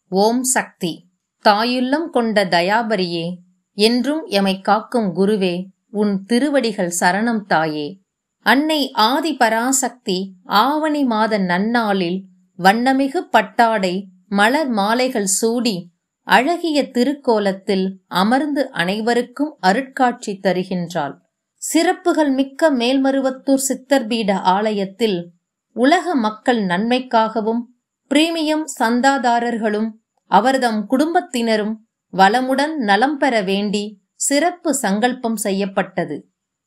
ஓம் சக்தி. தாயுள்ளம் கொண்ட தயாபரியே, என்றும் எமைக் காக்கும் குருவே, உன் திருவடிகள் சரணம் தாயே. அன்னை ஆதி பராசக்தி ஆவணி மாத நன்னாளில் வண்ணமிகு பட்டாடை மலர் மாலைகள் சூடி அழகிய திருக்கோலத்தில் அமர்ந்து அனைவருக்கும் அருட்காட்சி தருகின்றாள். சிறப்புகள் மிக்க மேல்மருவத்தூர் சித்தர்பீட ஆலயத்தில் உலக மக்கள் நன்மைக்காகவும் பிரீமியம் சந்தாதாரர்களும் அவர்தம் குடும்பத்தினரும் வளமுடன் நலம் பெற வேண்டி சிறப்பு சங்கல்பம் செய்யப்பட்டது.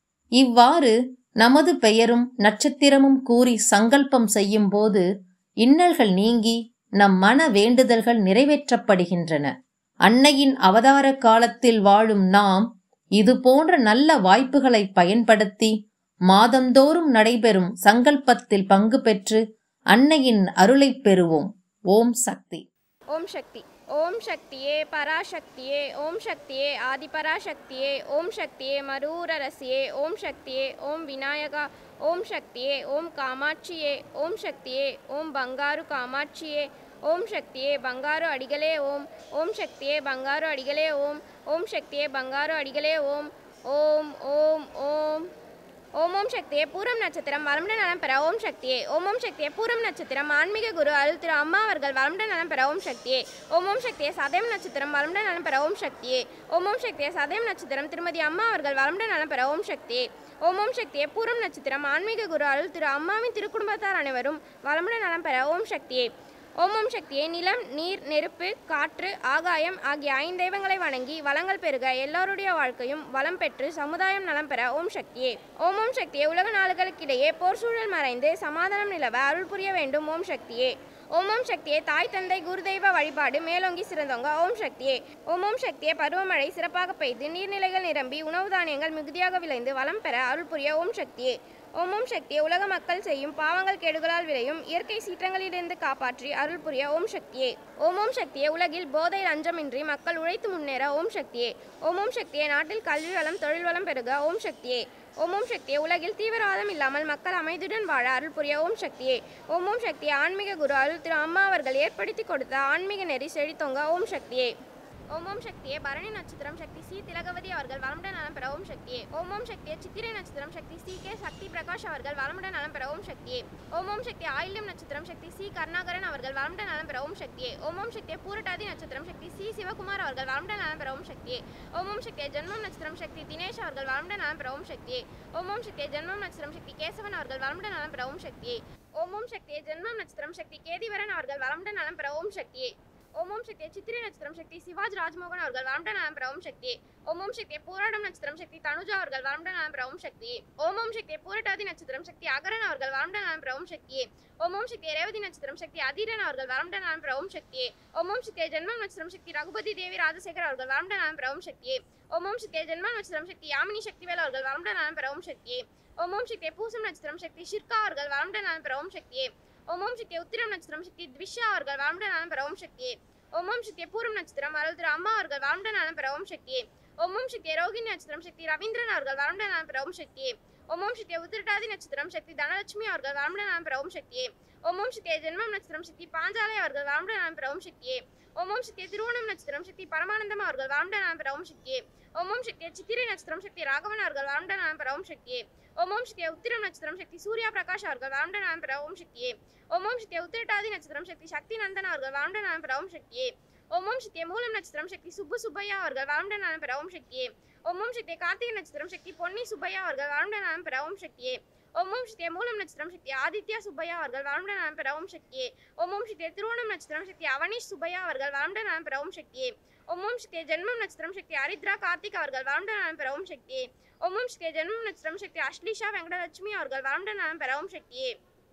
இவ்வாறு நமது பெயரும் நட்சத்திரமும் கூறி சங்கல்பம் செய்யும் போது இன்னல்கள் நீங்கி நம் மன வேண்டுதல்கள் நிறைவேற்றப்படுகின்றன. அன்னையின் அவதார காலத்தில் வாழும் நாம் இது போன்ற நல்ல வாய்ப்புகளை பயன்படுத்தி மாதந்தோறும் நடைபெறும் சங்கல்பத்தில் பங்கு பெற்று அன்னையின் அருளை பெறுவோம். ஓம் சக்தி. ஓம் சக்தி. ஓம் சக்தியே பராசக்தியே, ஓம் சக்தியே ஆதிபராசக்தியே, ஓம் சக்தியே மரூரரசியே, ஓம் சக்தியே ஓம் விநாயகா, ஓம் சக்தியே ஓம் காமாட்சியே, ஓம் சக்தியே ஓம் பங்காரு காமாட்சியே, ஓம் சக்தியே பங்காரு அடிகளே ஓம், ஓம் சக்தியே பங்காரு அடிகளே ஓம், ஓம் சக்தியே பங்காரு அடிகளே ஓம். ஓம் ஓம் ஓம் ஓம். ஓம் சக்தியே பூரம் நட்சத்திரம் வளமுடன் நலம் பெற ஓம் சக்தியே. ஓம் ஓம் சக்தியே பூரம் நட்சத்திரம் ஆன்மீக குரு அருள் திரு அம்மா அவர்கள் வளமுடன் நலம் பெற ஓம் சக்தியே. ஓம் ஓம் சக்தியே சதயம் நட்சத்திரம் வளமுடன் நலம் பெற ஓம் சக்தியே. ஓம் ஓம் சக்தியே சதயம் நட்சத்திரம் திருமதி அம்மா அவர்கள் வளமுடன் நலம் பெற ஓம் சக்தியே. ஓம் ஓம் சக்தியே பூரம் நட்சத்திரம் ஆன்மீக குரு அருள் திரு அம்மாவின் திருக்குடும்பத்தார் அனைவரும் வளமுடன் நலம் பெற ஓம் சக்தியே. ஓம் ஓம் சக்தியே நிலம் நீர் நெருப்பு காற்று ஆகாயம் ஆகிய ஐந்தெய்வங்களை வணங்கி வளங்கள் பெருக எல்லோருடைய வாழ்க்கையும் வளம் பெற்று சமுதாயம் நலம் பெற ஓம் சக்தியே. ஓம் ஓம் சக்தியே உலக நாடுகளுக்கிடையே போர் சூழல் மறைந்து சமாதானம் நிலவ அருள் புரிய வேண்டும் ஓம் சக்தியே. ஓம் ஓம் சக்தியே தாய் தந்தை குருதெய்வ வழிபாடு மேலோங்கி சிறந்தவங்க ஓம் சக்தியே. ஓம் ஓம் சக்தியே பருவமழை சிறப்பாக பெய்து நீர்நிலைகள் நிரம்பி உணவு தானியங்கள் மிகுதியாக விளைந்து வளம் பெற அருள் புரிய ஓம் சக்தியே. ஓம் ஓம் சக்தியே உலக மக்கள் செய்யும் பாவங்கள் கேடுகளால் விளையும் இயற்கை சீற்றங்களிலிருந்து காப்பாற்றி அருள் புரிய ஓம் சக்தியே. ஓம் ஓம் சக்தியே உலகில் போதை லஞ்சமின்றி மக்கள் உழைத்து முன்னேற ஓம் சக்தியே. ஓம் ஓம் சக்தியே நாட்டில் கல்வி வளம் தொழில் வளம் பெருக ஓம் சக்தியே. ஓம் ஓம் சக்தியே உலகில் தீவிரவாதம் இல்லாமல் மக்கள் அமைதியுடன் வாழ அருள் புரிய ஓம் சக்தியே. ஓம் ஓம் சக்தியே ஆன்மீக குரு அருள் திரு அம்மா அவர்கள் ஏற்படுத்தி கொடுத்த ஆன்மீக நெறி செழித்தோங்க ஓம் சக்தியே. ஓம் ஓம் சக்தியே பரணி நட்சத்திரம் சக்தி சி திலகவதி அவர்கள் வளமுடன் நலம் பெற ஓம் சக்தியே. ஓம் ஓம் சக்தியே சித்திரை நட்சத்திரம் சக்தி சி கே சக்தி பிரகாஷ் அவர்கள் வளமுடன் நலம் பெற ஓம் சக்தியே. ஓம் ஓம் சக்தி ஆயில்யம் நட்சத்திரம் சக்தி சி கருணாகரன் அவர்கள் வளமுடன் நலம் பெற ஓம் சக்தியே. ஓம் ஓம் சக்தியே பூரட்டாதி நட்சத்திரம் சக்தி சி சிவகுமார் அவர்கள் வளமுடன் நலம் பெற ஓம் சக்தியே. ஓம் ஓம் சக்தியே ஜென்மம் நட்சத்திரம் சக்தி தினேஷ் அவர்கள் வளமுடன் நலம் பெற ஓம் சக்தியே. ஓம் ஓம் சக்தியே ஜென்மம் நட்சத்திரம் சக்தி கேசவன் அவர்கள் வளமுடன் நலம் பெற ஓம் சக்தியே. ஓம் ஓம் சக்தியே ஜென்மம் நட்சத்திரம் சக்தி கேதிவரன் அவர்கள் வளமுடன் நலம் பெற ஓம் சக்தியே. ஓம் ஓம் சக்தியே சித்திரை நட்சத்திரம் சக்தி சிவாஜ் ராஜ்மோகன் அவர்கள் வளமுடன் நலம் பெற ஓம் சக்தியே. ஓம் ஓம் சக்தியே பூராடம் நட்சத்திரம் சக்தி தனுஜா அவர்கள் வளமுடன் நலம் பெற ஓம் சக்தியே. ஓம் ஓம் சக்தியே பூரட்டாதி நட்சத்திரம் சக்தி அகரன் அவர்கள் வளமுடன் நலம் பெற ஓம் சக்தியே. ஓம் ஓம் சக்தியே ரேவதி நட்சத்திரம் சக்தி அதீரன் அவர்கள் வளமுடன் நலம் பெற ஓம் சக்தியே. ஓம் ஓம் சக்தியே ஜென்மம் நட்சத்திரம் சக்தி ரகுபதி தேவி ராஜசேகர் அவர்கள் வளமுடன் நலம் பெற ஓம் சக்தியே. ஓம் ஓம் சக்தியே ஜென்மம் நட்சத்திரம் சக்தி யாமினி சக்திவேல் அவர்கள் வளமுடன் நலம் பெற ஓம் சக்தியே. ஓம் ஓம் சக்தியே பூசம் நட்சத்திரம் சக்தி ஷிர்கா அவர்கள் வளமுடன் நலம் பெற ஓம் சக்தியே. ஓம் ஓம் சக்தியே உத்திரம் நட்சத்திரம் சக்தி த்விஷா அவர்கள் வளமுடன் நலம் பெற ஓம் சக்தியே. ஓம் ஓம் சக்தியே பூரம் நட்சத்திரம் அருள் திரு அம்மா அவர்கள் வளமுடன் நலம் பெற ஓம் சக்தியே. ஓம் ஓம் சக்தியே ரோகிணி நட்சத்திரம் சக்தி ரவீந்திரன் அவர்கள் வளமுடன் நலம் பெற ஓம் சக்தியே. ஓம் ஓம் சக்தியே உத்திரட்டாதி நட்சத்திரம் சக்தி தனலட்சுமி அவர்கள் வளமுடன் நலம் பெற ஓம் சக்தியே. ஓம் ஓம் சக்தியே ஜென்மம் நட்சத்திரம் சக்தி பாஞ்சாலை அவர்கள் வளமுடன் நலம் பெற ஓம் சக்தியே. ஓம் ஓம் சக்தியே திருவோணம் நட்சத்திரம் சக்தி பரமானந்தம் அவர்கள் வளமுடன் நலம் பெற ஓம் சக்தியே. ஓம் ஓம் சக்தியே சித்திரை நட்சத்திரம் சக்தி ராகவன் அவர்கள் வளமுடன் நலம் பெற ஓம் சக்தியே. ஓம் ஓம் சக்தியே உத்திரம் நட்சத்திரம் சக்தி சூர்யா பிரகாஷ் அவர்கள் வளமுடன் நலம் பெற ஓம் சக்தியே. ஓம் ஓம் சக்தியே உத்திரட்டாதி நட்சத்திரம் சக்தி சக்தி நந்தன் அவர்கள் வளமுடன் நலம் பெற ஓம் சக்தியே. ஓம் ஓம் சக்தியே மூலம் நட்சத்திரம் சக்தி சுப்பு சுப்பையா அவர்கள் வளமுடன் நலம் பெற ஓம் சக்தியே. ஓம் ஓம் சக்தியே கார்த்திகை நட்சத்திரம் சக்தி பொன்னி சுப்பையா அவர்கள் வளமுடன் நலம் பெற ஓம் சக்தியே. ஓம் ஓம் சக்தியே மூலம் நட்சத்திரம் சக்தி ஆதித்யா சுப்பையா அவர்கள் வளமுடன் நலம் பெற ஓம் சக்தியே. ஓம் ஓம் சக்தியே திருவோணம் நட்சத்திரம் சக்தி அவனீஷ் சுப்பையா அவர்கள் வளமுடன் நலம் பெற ஓம் சக்தியே. ஓம் ஓம் சக்தியே ஜென்மம் நட்சத்திரம் சக்தி ஹரித்ரா கார்த்திக் அவர்கள் வளமுடன் நலம் பெற ஓம் சக்தியே. ஓம் ஓம் சக்தியே ஜென்மம் நட்சத்திரம் சக்தி அஷ்லிஷா வெங்கடலட்சுமி அவர்கள் வளமுடன் நலம் பெற ஓம் சக்தியே.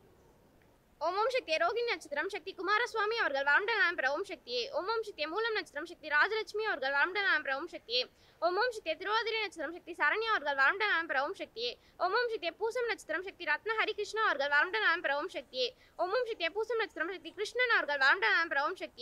ஓம் ஓம் சக்தியே ரோகிணி நட்சத்திரம் சக்தி குமாரசுவாமி அவர்கள் வளமுடன் நலம் பெற ஓம் சக்தியே. ஓம் ஓம் சக்தியே மூலம் நட்சத்திரம் சக்தி ராஜலட்சுமி அவர்கள் வளமுடன் நலம் பெற ஓம் சக்தியே. ஓம் ஓம் சக்தியே திருவாதிரை நட்சத்திரம் சக்தி சரண்யா அவர்கள் வளமுடன் நலம் பெற ஓம் சக்தியே. ஓம் ஓம் சக்தியே பூசம் நட்சத்திரம் சக்தி ரத்ன ஹரிகிருஷ்ணா அவர்கள் வளமுடன் நலம் பெற ஓம் சக்தியே. ஓம் ஓம் சக்தியே பூசம் நட்சத்திரம் சக்தி கிருஷ்ணன் அவர்கள் வளமுடன் நலம் பெற ஓம் சக்தியே.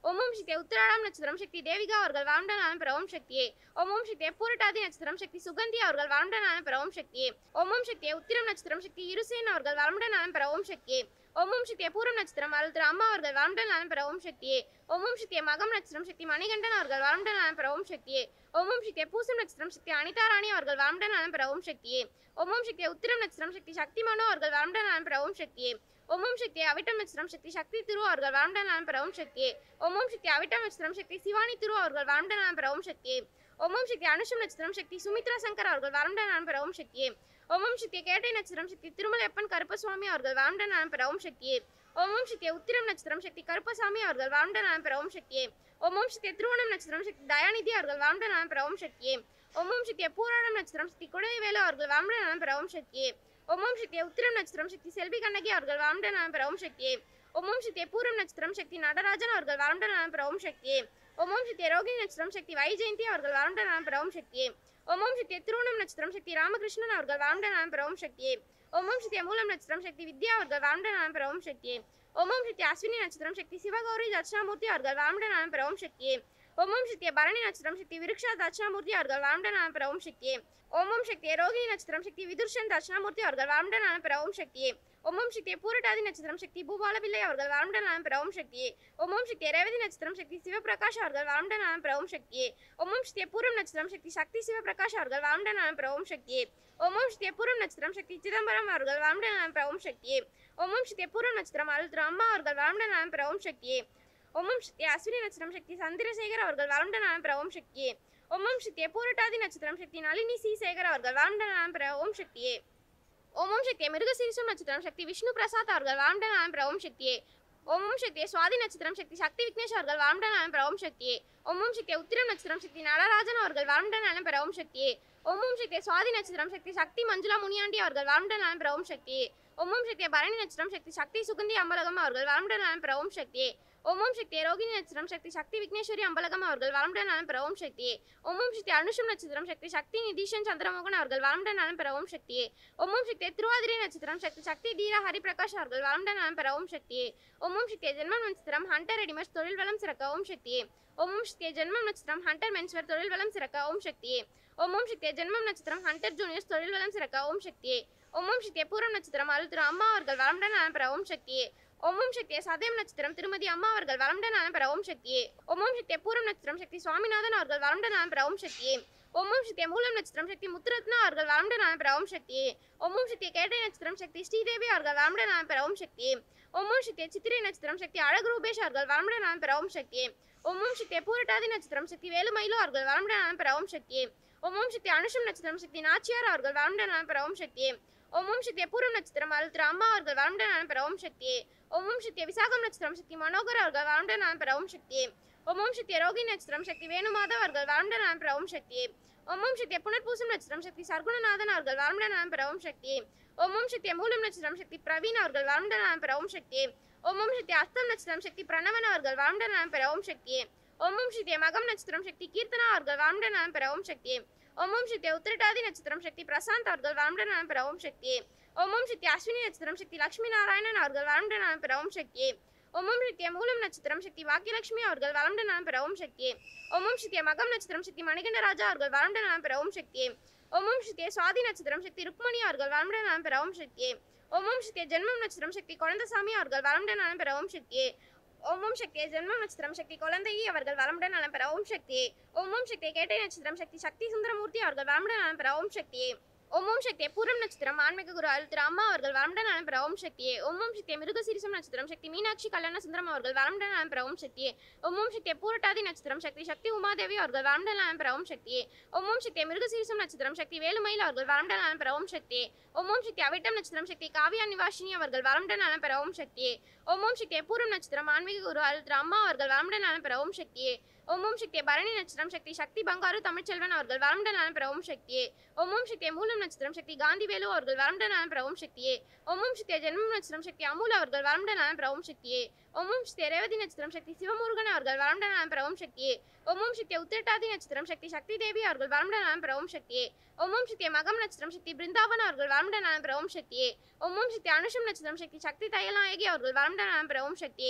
ஓம் சக்தியே உத்திராடம் நட்சத்திரம் சக்தி தேவிகா அவர்கள் வளமுடன் நலம் பெற ஓம் சக்தியே. ஓம் சக்தியே பூரட்டாதி நட்சத்திரம் சக்தி சுகந்தி அவர்கள் வளமுடன் நலம் பெற ஓம் சக்தியே. ஓம் சக்தியே உத்திரம் நட்சத்திரம் சக்தி இருசேன் அவர்கள் வளமுடன் நலம் பெற ஓம் சக்தியே. ஓம் சக்தியே பூரம் நட்சத்திரம் அழுத்திர அம்மா அவர்கள் வளமுடன் நலம் பெற ஓம் சக்தியே. ஓம் சக்தியே மகம் நட்சத்திரம் சக்தி மணிகண்டன் அவர்கள் வளமுடன் நலம் பெற ஓம் சக்தியே. ஓம் சக்தியே பூசம் நட்சத்திரம் சக்தி அனிதா ராணி அவர்கள் வளமுடன் நலம் பெற ஓம் சக்தியே. ஓம் சக்தியே உத்திரம் நட்சத்திரம் சக்தி சக்தி மனோ அவர்கள் வளமுடன் நலம் பெற ஓம் சக்தியே. ஓம் சக்தியே அவிட்டம் நட்சத்திரம் சக்தி சக்தி திரு அவர்கள் வளமுடன் நலம் பெற ஓம் சக்தியே. ஓம் சக்தியே அவிட்டம் நட்சத்திரம் சக்தி சிவானி திரு அவர்கள் வளமுடன் நலம் பெற ஓம் சக்தியே. ஓம் சக்தி அனுஷம் நட்சத்திரம் சக்தி சுமித்ரா சங்கர் அவர்கள் வளமுடன் நலம் பெற ஓம் சக்தியே. ஓம் சக்தியே கேட்டை நட்சத்திரம் சக்தி திருமலையப்பன் கருப்பசுவாமி அவர்கள் வளமுடன் நலம் பெற ஓம் சக்தியே. ஓம் சக்தியே உத்திரம் நட்சத்திரம் சக்தி கருப்பசாமி அவர்கள் வளமுடன் நலம் பெற ஓம் சக்தியே. ஓம் சக்தியே திருவோணம் நட்சத்திரம் சக்தி தயாநிதி அவர்கள் வளமுடன் நலம் பெற ஓம் சக்தியே. ஓம் சக்தியே பூராடம் நட்சத்திரம் சக்தி குடவேலு அவர்கள் வளமுடன் நலம் பெற ஓம் சக்தியே. ஓம் சக்தியே உத்திரம் நட்சத்திரம் சக்தி செல்வி கண்ணகி அவர்கள் வளமுடன் நலம் பெற ஓம் சக்தியே. ஓம் சக்தியே பூரம் நட்சத்திரம் சக்தி நடராஜன் அவர்கள் வளமுடன் நலம் பெற ஓம் சக்தியே. ஓம் சக்தியே ரோகிணி நட்சத்திரம் சக்தி வைஜெயந்தி அவர்கள் வளமுடன் நலம் பெற ஓம் சக்தியே. ஓம் சக்தியே திருவோணம் நட்சத்திரம் சக்தி ராமகிருஷ்ணன் அவர்கள் வளமுடன் நலம் பெற ஓம் சக்தியே. ஓம் சக்தியே மூலம் நட்சத்திரம் சக்தி வித்யா அவர்கள் வளமுடன் நலம் பெற ஓம் சக்தியே. ஓம் சக்தியே அஸ்வினி நட்சத்திரம் சக்தி சிவகௌரி தட்சிணாமூர்த்தி அவர்கள் வளமுடன் நலம் பெற ஓம் சக்தியே. ஓம் சக்தியே பரணி நட்சத்திரம் சக்தி விருக்ஷா தட்சிணாமூர்த்தி அவர்கள் வளமுடன் நலம் பெற ஓம் சக்தியே. ஓம் சக்தியே ரோகிணி நட்சத்திரம் சக்தி விதுர்ஷன் தட்சிணாமூர்த்தி அவர்கள் வளமுடன் நலம் பெற ஓம் சக்தியே. ஓம் சக்தியே பூரட்டாதி நட்சத்திரம் சக்தி பூபாலபிள்ளை அவர்கள் வளமுடன் நலம் பெற ஓம் சக்தியே. ஓம் சக்தியே ரேவதி நட்சத்திரம் சக்தி சிவபிரகாஷ் அவர்கள் வளமுடன் நலம் பெற ஓம் சக்தியே. ஓம் சக்தியே பூரம் நட்சத்திரம் சக்தி சக்தி சிவபிரகாஷ் அவர்கள் வளமுடன் நலம் பெற ஓம் சக்தியே. ஓம் சக்தியே பூரம் நட்சத்திரம் சக்தி சிதம்பரம் அவர்கள் வளமுடன் நலம் பெற ஓம் சக்தியே. ஓம் சக்தியே பூரம் நட்சத்திரம் அழுத்திர அம்மா அவர்கள் வளமுடன் நலம் பெற ஓம் சக்தியே. ஓம் சக்தியே அஸ்வினி நட்சத்திரம் சக்தி சந்திரசேகர் அவர்கள் வளமுடன் நலம் பெற ஓம் சக்தியே. ஓம் சக்தியே பூரட்டாதி நட்சத்திரம் சக்தி நளினி சி சேகர் அவர்கள் வளமுடன் நலம் பெற ஓம் சக்தியே. ஓம் சக்தியே மிருகசீரிசம் நட்சத்திரம் சக்தி விஷ்ணு பிரசாத் அவர்கள் வளமுடன் நலம் பெற ஓம் சக்தியே. ஓம் சக்தியே சுவாதி நட்சத்திரம் சக்தி சக்தி விக்னேஷ் அவர்கள் வளமுடன் நலம் பெற ஓம் சக்தியே. ஓம் சக்தியே உத்திரம் நட்சத்திரம் சக்தி நடராஜன் அவர்கள் வளமுடன் நலம் பெற ஓம் சக்தியே. ஓம் சக்தியே சுவாதி நட்சத்திரம் சக்தி சக்தி மஞ்சுளா முனியாண்டி அவர்கள் வளமுடன் நலம் பெற ஓம் சக்தியே. ஓம் சக்தியே பரணி நட்சத்திரம் சக்தி சக்தி சுகந்தி அம்பலகம் அவர்கள் வளமுடன் நலம் பெற ஓம் சக்தியே. ஓம் சக்தியே ரோகிணி நட்சத்திரம் சக்தி சக்தி விக்னேஸ்வரி அம்பலகம் அவர்கள் வளமுடன் நலம் பெற ஓம் சக்தியே. ஓம் சக்தியே அனுஷம் நட்சத்திரம் சக்தி சக்தி நிதிஷன் சந்திரமோகன் அவர்கள் வளமுடன் நலம் பெற ஓம் சக்தியே. ஓம் சக்தியே திருவாதிரை நட்சத்திரம் சக்தி சக்தி தீரா ஹரிபிரகாஷ் அவர்கள் வளமுடன் நலம் பெற ஓம் சக்தியே. ஓம் சக்தியே ஜென்மம் நட்சத்திரம் ஹண்டர் ரெடிமர்ஸ் தொழில் வளம் சிறக்க ஓம் சக்தியே. ஓம் சக்தியே ஜென்மம் நட்சத்திரம் ஹண்டர் மென்ஸ்வேர் தொழில் வளம் சிறக்க ஓம் சக்தியே. ஓம் சக்தியே ஜென்மம் நட்சத்திரம் ஹண்டர் ஜூனியர்ஸ் தொழில் வளம் சிறக்க ஓம் சக்தியே. ஓம் சக்தியே பூரம் நட்சத்திரம் அழுத்திர அம்மா அவர்கள் வளமுடன் நலம் பெற ஓம் சக்தியே. ஓம் சக்தியே சதயம் நட்சத்திரம் திருமதி அம்மா அவர்கள் வளமுடன் நலம் பெற ஓம் சக்தியே. ஓம் சக்தியே பூரம் நட்சத்திரம் சக்தி சுவாமிநாதன் அவர்கள் வளமுடன் நலம் பெற ஓம் சக்தியே. ஓம் சக்தியே மூலம் நட்சத்திரம் சக்தி முத்துரத்னா அவர்கள் வளமுடன் நலம் பெற ஓம் சக்தியே. ஓம் சக்தியே கேட்டை நட்சத்திரம் சக்தி ஸ்ரீதேவி அவர்கள் வளமுடன் நலம் பெற ஓம் சக்தியே. ஓம் சக்தியே சித்திரை நட்சத்திரம் சக்தி அழகு ரூபேஷ் அவர்கள் வளமுடன் நலம் பெற ஓம் சக்தியே. ஓம் சக்தியே பூரட்டாதி நட்சத்திரம் சக்தி வேலுமயிலு அவர்கள் வளமுடன் நலம் பெற ஓம் சக்தியே. ஓம் சக்தியே அனுஷம் நட்சத்திரம் சக்தி நாச்சியார் அவர்கள் வளமுடன் நலம் பெற ஓம் சக்தியே. ஓம் சக்தியே பூரம் நட்சத்திரம் அழுத்திர அம்மா அவர்கள் வளமுடன் நலம் பெற ஓம் சக்தியே. ஓம் சக்தியே விசாகம் நட்சத்திரம் சக்தி மனோகர் அவர்கள் வளமுடன் நலம் பெற ஓம் சக்தியே. ஓம் சக்தியே ரோகிணி நட்சத்திரம் சக்தி வேணுமாதவ் அவர்கள் வளமுடன் நலம் பெற ஓம் சக்தியே. ஓம் சக்தியே புனர்பூசம் நட்சத்திரம் சக்தி சர்க்குணநாதன் அவர்கள் வளமுடன் நலம் பெற ஓம் சக்தியே. ஓம் சக்தியே மூலம் நட்சத்திரம் சக்தி பிரவீன் அவர்கள் வளமுடன் நலம் பெற ஓம் சக்தியே. ஓம் சக்தியே அஸ்தம் நட்சத்திரம் சக்தி பிரணவன் அவர்கள் வளமுடன் நலம் பெற ஓம் சக்தியே. ஓம் சக்தியே மகம் நட்சத்திரம் சக்தி கீர்த்தனா அவர்கள் வளமுடன் நலம் பெற ஓம் சக்தியே. ஓம் சக்தியே உத்திரட்டாதி நட்சத்திரம் சக்தி பிரசாந்த் அவர்கள் வளமுடன் நலம் பெற ஓம் சக்தியே. ஓம் சக்தியே அஸ்வினி நட்சத்திரம் சக்தி லட்சுமி நாராயணன் அவர்கள் வளமுடன் நலம் பெற ஓம் சக்தியே. ஓம் சக்தியே மூலம் நட்சத்திரம் சக்தி பாக்கியலட்சுமி அவர்கள் வளமுடன் நலம் பெற ஓம் சக்தியே. ஓம் சக்தியே மகம் நட்சத்திரம் சக்தி மணிகண்டராஜா அவர்கள் வளமுடன் நலம் பெற ஓம் சக்தியே. ஓம் சக்தியே சுவாதி நட்சத்திரம் சக்தி ருக்மணி அவர்கள் வளமுடன் நலம் பெற ஓம் சக்தியே. ஓம் சக்தியே ஜென்மம் நட்சத்திரம் சக்தி குழந்தசாமி அவர்கள் வளமுடன் நலம் பெற ஓம் சக்தியே. ஓம் சக்தியே ஜென்மம் நட்சத்திரம் சக்தி குழந்தையி அவர்கள் வளமுடன் நலம் பெற ஓம் சக்தியே. ஓம் சக்தியே கேட்டை நட்சத்திரம் சக்தி சக்தி சுந்தரமூர்த்தி அவர்கள் வளமுடன் நலம் பெற ஓம் சக்தியே. ஓம் சக்தியே பூரம் நட்சத்திரம் ஆன்மீக குரு அழுத்திர அம்மா அவர்கள் வளமுடன் நலம் பெற ஓம் சக்தியே. ஓம் சக்தியே மிருகசீரிசம் நட்சத்திரம் சக்தி மீனாட்சி கல்யாண சுந்தரம் அவர்கள் வளமுடன் நலம் பெற ஓம் சக்தியே. ஓம் சக்தியே பூரட்டாதி நட்சத்திரம் சக்தி சக்தி உமாதேவி அவர்கள் வளமுடன் நலம் பெற ஓம் சக்தியே. ஓம் சக்தியே மிருகசீரிசம் நட்சத்திரம் சக்தி வேலுமயில் அவர்கள் வளமுடன் நலம் பெற ஓம் சக்தியே. ஓம் சக்தியே அவிட்டம் நட்சத்திரம் சக்தி காவியா நிவாசினி அவர்கள் வளமுடன் நலம் பெற ஓம் சக்தியே. ஓம் சக்தியே பூரம் நட்சத்திரம் ஆன்மீக குரு அழுத்திர அம்மா அவர்கள் வளமுடன் நலம் பெற ஓம் சக்தியே. ஓம் சக்தியே பரணி நட்சத்திரம் சக்தி சக்தி பங்காரு தமிழ்ச்செல்வன் அவர்கள் வளமுடன் நலம் பெற ஓம் சக்தியே. ஓம் சக்தியே மூலம் நட்சத்திரம் சக்தி காந்திவேலு அவர்கள் வளமுடன் நலம் பெற ஓம் சக்தியே. ஓம் சக்தியே ஜென்மம் நட்சத்திரம் சக்தி அமுல் அவர்கள் வளமுடன் நலம் பெற ஓம் சக்தியே. ஓம் சக்தியே ரேவதி நட்சத்திரம் சக்தி சிவமுருகன் அவர்கள் வளமுடன் நலம் பெற ஓம் சக்தியே. ஓம் சக்தியே உத்திரட்டாதி நட்சத்திரம் சக்தி சக்தி தேவி அவர்கள் வளமுடன் நலம் பெற ஓம் சக்தியே. ஓம் சக்தியே மகம் நட்சத்திரம் சக்தி பிருந்தாவன் அவர்கள் வளமுடன் நலம் பெற ஓம் சக்தியே. ஓம் சக்தியே அனுஷம் நட்சத்திரம் சக்தி சக்தி தையல்நாயகி அவர்கள் வளமுடன் நலம் பெற ஓம் சக்தியே.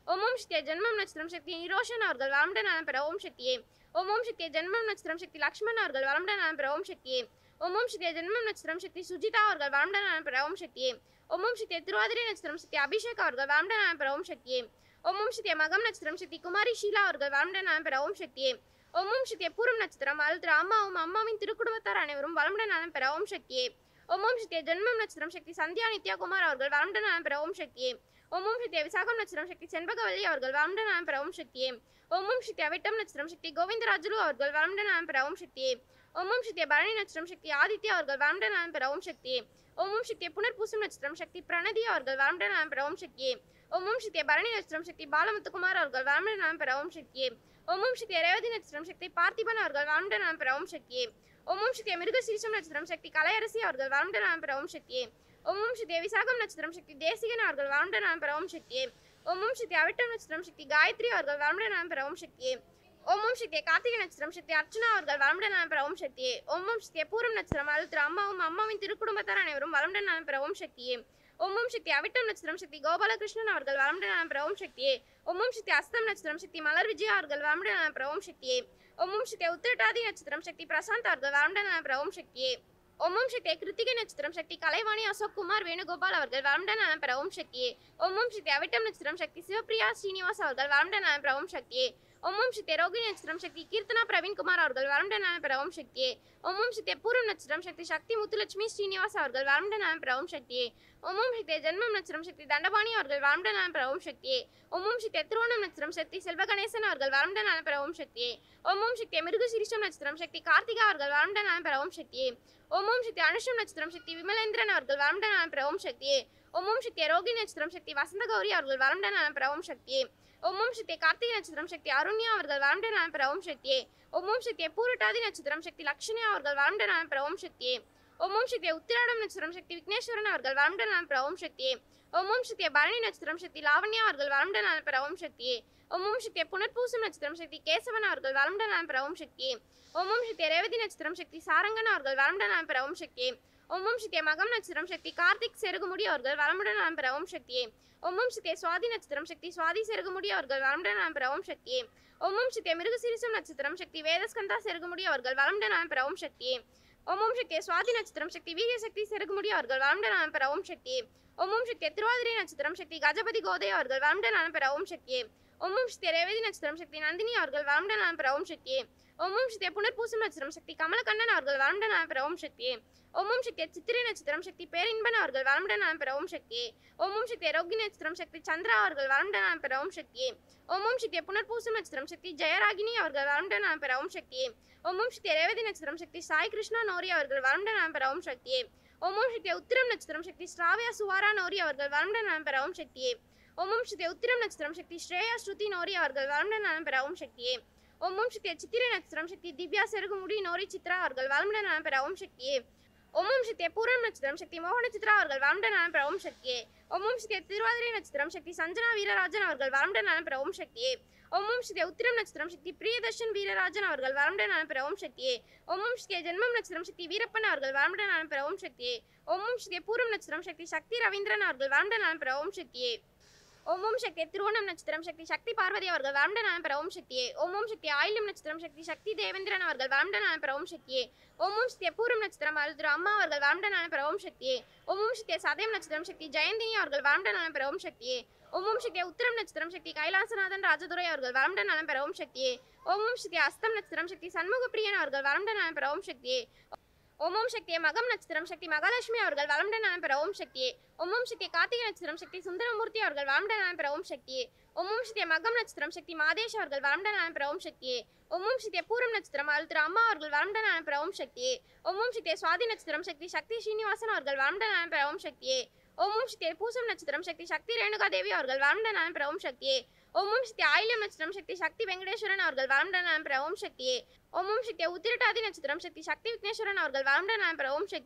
ஓம் ஓம் சக்தியே ஜென்மம் நட்சத்திரம் சக்தி நிரோஷன் அவர்கள் வளமுடன் நலம் பெற ஓம் சக்தியே. ஓம் ஓம் சக்தியே ஜென்மம் நட்சத்திரம் சக்தி லக்ஷ்மண் அவர்கள் வளமுடன் நலம் பெற ஓம் சக்தியே. ஓம் ஓம் சக்தியே ஜென்மம் நட்சத்திரம் சக்தி சுஜிதா அவர்கள் வளமுடன் நலம் பெற ஓம் சக்தியே. ஓம் ஓம் சக்தியே திருவாதிரை நட்சத்திரம் சக்தி அபிஷேக் அவர்கள் வளமுடன் நலம் பெற ஓம் சக்தியே. ஓம் ஓம் சக்தியே மகம் நட்சத்திரம் சக்தி குமாரி ஷீலா அவர்கள் வளமுடன் நலம் பெற ஓம் சக்தியே. ஓம் ஓம் சக்தியே பூரம் நட்சத்திரம் அழுத்திர அம்மாவும் அம்மாவின் திருக்குடும்பத்தார் அனைவரும் வளமுடன் நலம் பெற ஓம் சக்தியே. ஓம் ஓம் சக்தியே ஜென்மம் நட்சத்திரம் சக்தி சந்தியா நித்யா குமார் அவர்கள் வளமுடன் நலம் பெற ஓம் சக்தியே. ஓம் ஓம் சக்தியே விசாகம் நட்சத்திரம் சக்தி செண்பகவல்லி அவர்கள் வளமுடன் நலம் பெற ஓம் சக்தியே. ஓம் ஓம் சக்தியே அவிட்டம் நட்சத்திரம் சக்தி கோவிந்தராஜுலு அவர்கள் வளமுடன் நலம் பெற ஓம் சக்தியே. ஓம் ஓம் சக்தியே பரணி நட்சத்திரம் சக்தி ஆதித்யா அவர்கள் வளமுடன் நலம் பெற ஓம் சக்தியே. ஓம் ஓம் சக்தியே புனர்பூசம் நட்சத்திரம் சக்தி பிரணதி அவர்கள் வளமுடன் நலம் பெற ஓம் சக்தியே. ஓம் ஓம் சக்தியே பரணி நட்சத்திரம் சக்தி பாலமுத்துக்குமார் அவர்கள் வளமுடன் நலம் பெற ஓம் சக்தியே. ஓம் ஓம் சக்தியே ரேவதி நட்சத்திரம் சக்தி பார்த்திபன் அவர்கள் வளமுடன் நலம் பெற ஓம் சக்தியே. ஓம் ஓம் சக்தியே மிருகசீரிஷம் நட்சத்திரம் சக்தி கலையரசி அவர்கள் வளமுடன் நலம் பெற ஓம் சக்தியே. ஓம் ஓம் சக்தியே விசாகம் நட்சத்திரம் சக்தி தேசிகன் அவர்கள் வளமுடன் நலம் பெற ஓம் சக்தியே. ஓம் ஓம் சக்தியே அவிட்டம் நட்சத்திரம் சக்தி காயத்ரி அவர்கள் வளமுடன் நலம் பெற ஓம் சக்தியே. ஓம் ஓம் சக்தியே கார்த்திகை நட்சத்திரம் சக்தி அர்ச்சனா அவர்கள் வளமுடன் நலம் பெற ஓம் சக்தியே. ஓம் ஓம் சக்தியே பூரம் நட்சத்திரம் அழுத்திர அம்மாவும் அம்மாவின் திருக்குடும்பத்தார் அனைவரும் வளமுடன் நலம் பெற ஓம் சக்தியே. ஓம் ஓம் சக்தி அவிட்டம் நட்சத்திரம் சக்தி கோபாலகிருஷ்ணன் அவர்கள் வளமுடன் நலம் பெற ஓம் சக்தியே. ஓம் ஓம் சக்தி அஸ்தம் நட்சத்திரம் சக்தி மலர் விஜயா அவர்கள் வளமுடன் நலம் பெற ஓம் சக்தியே. ஓம் ஓம் சக்தியே உத்திரட்டாதி நட்சத்திரம் சக்தி பிரசாந்த் அவர்கள் வளமுடன் நலம் பெற ஓம் சக்தியே. ஓம் ஓம் சக்தியே கிருத்திகை நட்சத்திரம் சக்தி கலைவாணி அசோக் குமார் வேணுகோபால் அவர்கள் வளமுடன் நலம் பெற ஓம் சக்தியே. ஓம் ஓம் சக்தி அவிட்டம் நட்சத்திரம் சக்தி சிவபிரியா ஸ்ரீனிவாஸ் அவர்கள் வளமுடன் நலம் பெற ஓம் சக்தியே. ஓம் ஓம் சக்தியே ரோகிணி நட்சத்திரம் சக்தி கீர்த்தனா பிரவீன்குமார் அவர்கள் வளமுடன் நலம் பெற ஓம் சக்தியே. ஓம் ஓம் சக்தியே பூரம் நட்சத்திரம் சக்தி சக்தி முத்துலட்சுமி ஸ்ரீனிவாஸ் அவர்கள் வளமுடன் நலம் பெற ஓம் சக்தியே. ஓம் ஓம் சக்தியே ஜென்மம் நட்சத்திரம் சக்தி தண்டபாணி அவர்கள் வளமுடன் நலம் பெற ஓம் சக்தியே. ஓம் ஓம் சக்தியே திருவோணம் நட்சத்திரம் சக்தி செல்வகணேசன் அவர்கள் வளமுடன் நலம் பெற ஓம் சக்தியே. ஓம் ஓம் சக்தியே மிருகசீரிஷம் நட்சத்திரம் சக்தி கார்த்திகா அவர்கள் வளமுடன் நலம் பெற ஓம் சக்தியே. ஓம் ஓம் சக்தி அனுஷம் நட்சத்திரம் சக்தி விமலேந்திரன் அவர்கள் வளமுடன் நலம் பெற ஓம் சக்தியே. ஓம் ஓம் சக்தியே ரோகிணி நட்சத்திரம் சக்தி வசந்த கௌரி அவர்கள் வளமுடன் நலம் பெற ஓம் சக்தியே. ஓம் ஓம் சக்தியே கார்த்திகை நட்சத்திரம் சக்தி அருண்யா அவர்கள் வளமுடன் நலம் பெற ஓம் சக்தியே. ஓம் ஓம் சக்தியே பூரட்டாதி நட்சத்திரம் சக்தி லக்ஷ்மி அவர்கள் வளமுடன் நலம் பெற ஓம் சக்தியே. ஓம் ஓம் சக்தியே உத்திராடம் நட்சத்திரம் சக்தி விக்னேஸ்வரன் அவர்கள் வளமுடன் நலம் பெற ஓம் சக்தியே. ஓம் ஓம் சக்தியே பரணி நட்சத்திரம் சக்தி லாவண்யா அவர்கள் வளமுடன் நலம் பெற ஓம் சக்தியே. ஓம் ஓம் சக்தியே புனர்பூசம் நட்சத்திரம் சக்தி கேசவன் அவர்கள் வளமுடன் நலம் பெற ஓம் சக்தியே. ஓம் ஓம் சக்தியே ரேவதி நட்சத்திரம் சக்தி சாரங்கன் அவர்கள் வளமுடன் நலம் பெற ஓம் சக்தியே. ஓம் ஓம் சக்தியே மகம் நட்சத்திரம் சக்தி கார்த்திக் செருகுமுடி அவர்கள் வளமுடன் நலம் பெற ஓம் சக்தியே. ஓம் ஓம் சக்தியே சுவாதி நட்சத்திரம் சக்தி சுவாதி செருகுமுடி அவர்கள் வளமுடன் நலம் பெற ஓம் சக்தியே. ஓம் ஓம் சக்தியே மிருகசீரிஷம் நட்சத்திரம் சக்தி வேதஸ்கந்தா செருகுமுடி அவர்கள் வளமுடன் நலம் பெற ஓம் சக்தியே. ஓம் ஓம் சக்தியே சுவாதி நட்சத்திரம் சக்தி வீரிய சக்தி செருகுமுடி அவர்கள் வளமுடன் நலம் பெற ஓம் சக்தியே. ஓம் ஓம் சக்தியே திருவாதிரை நட்சத்திரம் சக்தி கஜபதி கோதை அவர்கள் வளமுடன் நலம் பெற ஓம் சக்தியே. ஓம் ஓம் சக்தியே ரேவதி நட்சத்திரம் சக்தி நந்தினி அவர்கள் வளமுடன் நலம் பெற ஓம் சக்தியே. ஓம் ஓம் சக்தியே புனர்பூசம் நட்சத்திரம் சக்தி கமலக்கண்ணன் அவர்கள் வளமுடன் நலம் பெற ஓம் சக்தியே. ஓம் ஓம் சக்தியே சித்திரை நட்சத்திரம் சக்தி பேரின்பன் அவர்கள் வளமுடன் நலம் பெற ஓம் சக்தியே. ஓம் ஓம் சக்தியே ரோகிணி நட்சத்திரம் சக்தி சந்திரா அவர்கள் வளமுடன் நலம் பெற ஓம் சக்தியே. ஓம் ஓம் சக்தியே புனர்பூசம் நட்சத்திரம் சக்தி ஜெயராகினி அவர்கள் வளமுடன் நலம் பெற ஓம் சக்தியே. ஓம் ஓம் சக்தியே ரேவதி நட்சத்திரம் சக்தி சாய் கிருஷ்ணா நோரி அவர்கள் வளமுடன் நலம் பெற ஓம் சக்தியே. ஓம் ஓம் சக்தியே உத்திரம் நட்சத்திரம் சக்தி ஸ்ராவியா சுவாரா நோரி அவர்கள் வளமுடன் நலம் பெற ஓம் சக்தியே. ஓம் ஓம் சக்தியே உத்திரம் நட்சத்திரம் சக்தி ஸ்ரேயா ஸ்ருதி நோரி அவர்கள் வளமுடன் நலம் பெற ஓம் சக்தியே. ஓம் ஓம் சக்தியே சித்திரை நட்சத்திரம் சக்தி திவ்யா செருகுமுடி நோரி சித்ரா அவர்கள் வளமுடன் நலம் பெற ஓம் சக்தியே. ஓம் ஓம் சக்தியே பூரம் நட்சத்திரம் சக்தி மோகன சித்ரா அவர்கள் வளமுடன் நலம் பெற ஓம் சக்தியே. ஓம் ஓம் சக்தியே திருவாதிரை நட்சத்திரம் சக்தி சஞ்சனா வீரராஜன் அவர்கள் வளமுடன் நலம் பெற ஓம் சக்தியே. ஓம் ஓம் சக்தியே உத்திரம் நட்சத்திரம் சக்தி பிரியதர்ஷன் வீரராஜன் அவர்கள் வளமுடன் நலம் பெற ஓம் சக்தியே. ஓம் ஓம் சக்தியே ஜென்மம் நட்சத்திரம் சக்தி வீரப்பன் அவர்கள் வளமுடன் நலம் பெற ஓம் சக்தியே. ஓம் ஓம் சக்தியே பூரம் நட்சத்திரம் சக்தி சக்தி ரவீந்திரன் அவர்கள் வளமுடன் நலம் பெற ஓம் சக்தியே. ஓம் ஓம் சக்தியே திருவோணம் நட்சத்திரம் சக்தி சக்தி பார்வதி அவர்கள் வளமுடன் நலம் பெற ஓம் சக்தியே. ஓம் ஓம் சக்தியே ஆயில்யம் நட்சத்திரம் சக்தி சக்தி தேவேந்திரன் அவர்கள் வளமுடன் நலம் பெற ஓம் சக்தியே. ஓம் ஓம் சக்தியே பூரம் நட்சத்திரம் அழுத்திர அம்மா அவர்கள் வளமுடன் நலம் பெற ஓம் சக்தியே. ஓம் ஓம் சக்தியே சதயம் நட்சத்திரம் சக்தி ஜெயந்தினி அவர்கள் வளமுடன் நலம் பெற ஓம் சக்தியே. ஓம் ஓம் சக்தியே உத்திரம் நட்சத்திரம் சக்தி கைலாசநாதன் ராஜதுரை அவர்கள் வளமுடன் நலம் பெற ஓம் சக்தியே. ஓம் ஓம் சக்தியே அஸ்தம் நட்சத்திரம் சக்தி சண்முகப்பிரியன் அவர்கள் வளமுடன் நலம் பெற ஓம் சக்தியே. ஓம் ஓம் சக்தியே மகம் நட்சத்திரம் சக்தி மகாலட்சுமி அவர்கள் வளமுடன் நலம் பெற ஓம் சக்தியே. ஓம் ஓம் சக்தியே கார்த்திகை நட்சத்திரம் சக்தி சுந்தரமூர்த்தி அவர்கள் வளமுடன் நலம் பெற ஓம் சக்தியே. ஓம் ஓம் சக்தியே மகம் நட்சத்திரம் சக்தி மாதேஷ் அவர்கள் வளமுடன் நலம் பெற ஓம் சக்தியே. ஓம் ஓம் சக்தியே பூரம் நட்சத்திரம் அழுத்திர அம்மா அவர்கள் வளமுடன் நலம் பெற ஓம் சக்தியே. ஓம் ஓம் சக்தியே சுவாதி நட்சத்திரம் சக்தி சக்தி ஸ்ரீனிவாசன் அவர்கள் வளமுடன் நலம் பெற ஓம் சக்தியே. ஓம் ஓம் சக்தியே பூசம் நட்சத்திரம் சக்தி சக்தி ரேணுகா தேவி அவர்கள் வளமுடன் நலம் பெற ஓம் சக்தியே. ஓம் ஓம் சக்தியே ஆயில்யம் நட்சத்திரம் சக்தி சக்தி வெங்கடேஸ்வரன் அவர்கள் வளமுடன் நலம் பெற ஓம் சக்தியே. ஓம் ஓம் சக்தியே உத்திரட்டாதி நட்சத்திரம் சக்தி சக்தி விக்னேஸ்வரன் அவர்கள் வளமுடன் நலம் பெற ஓம் சக்தியே.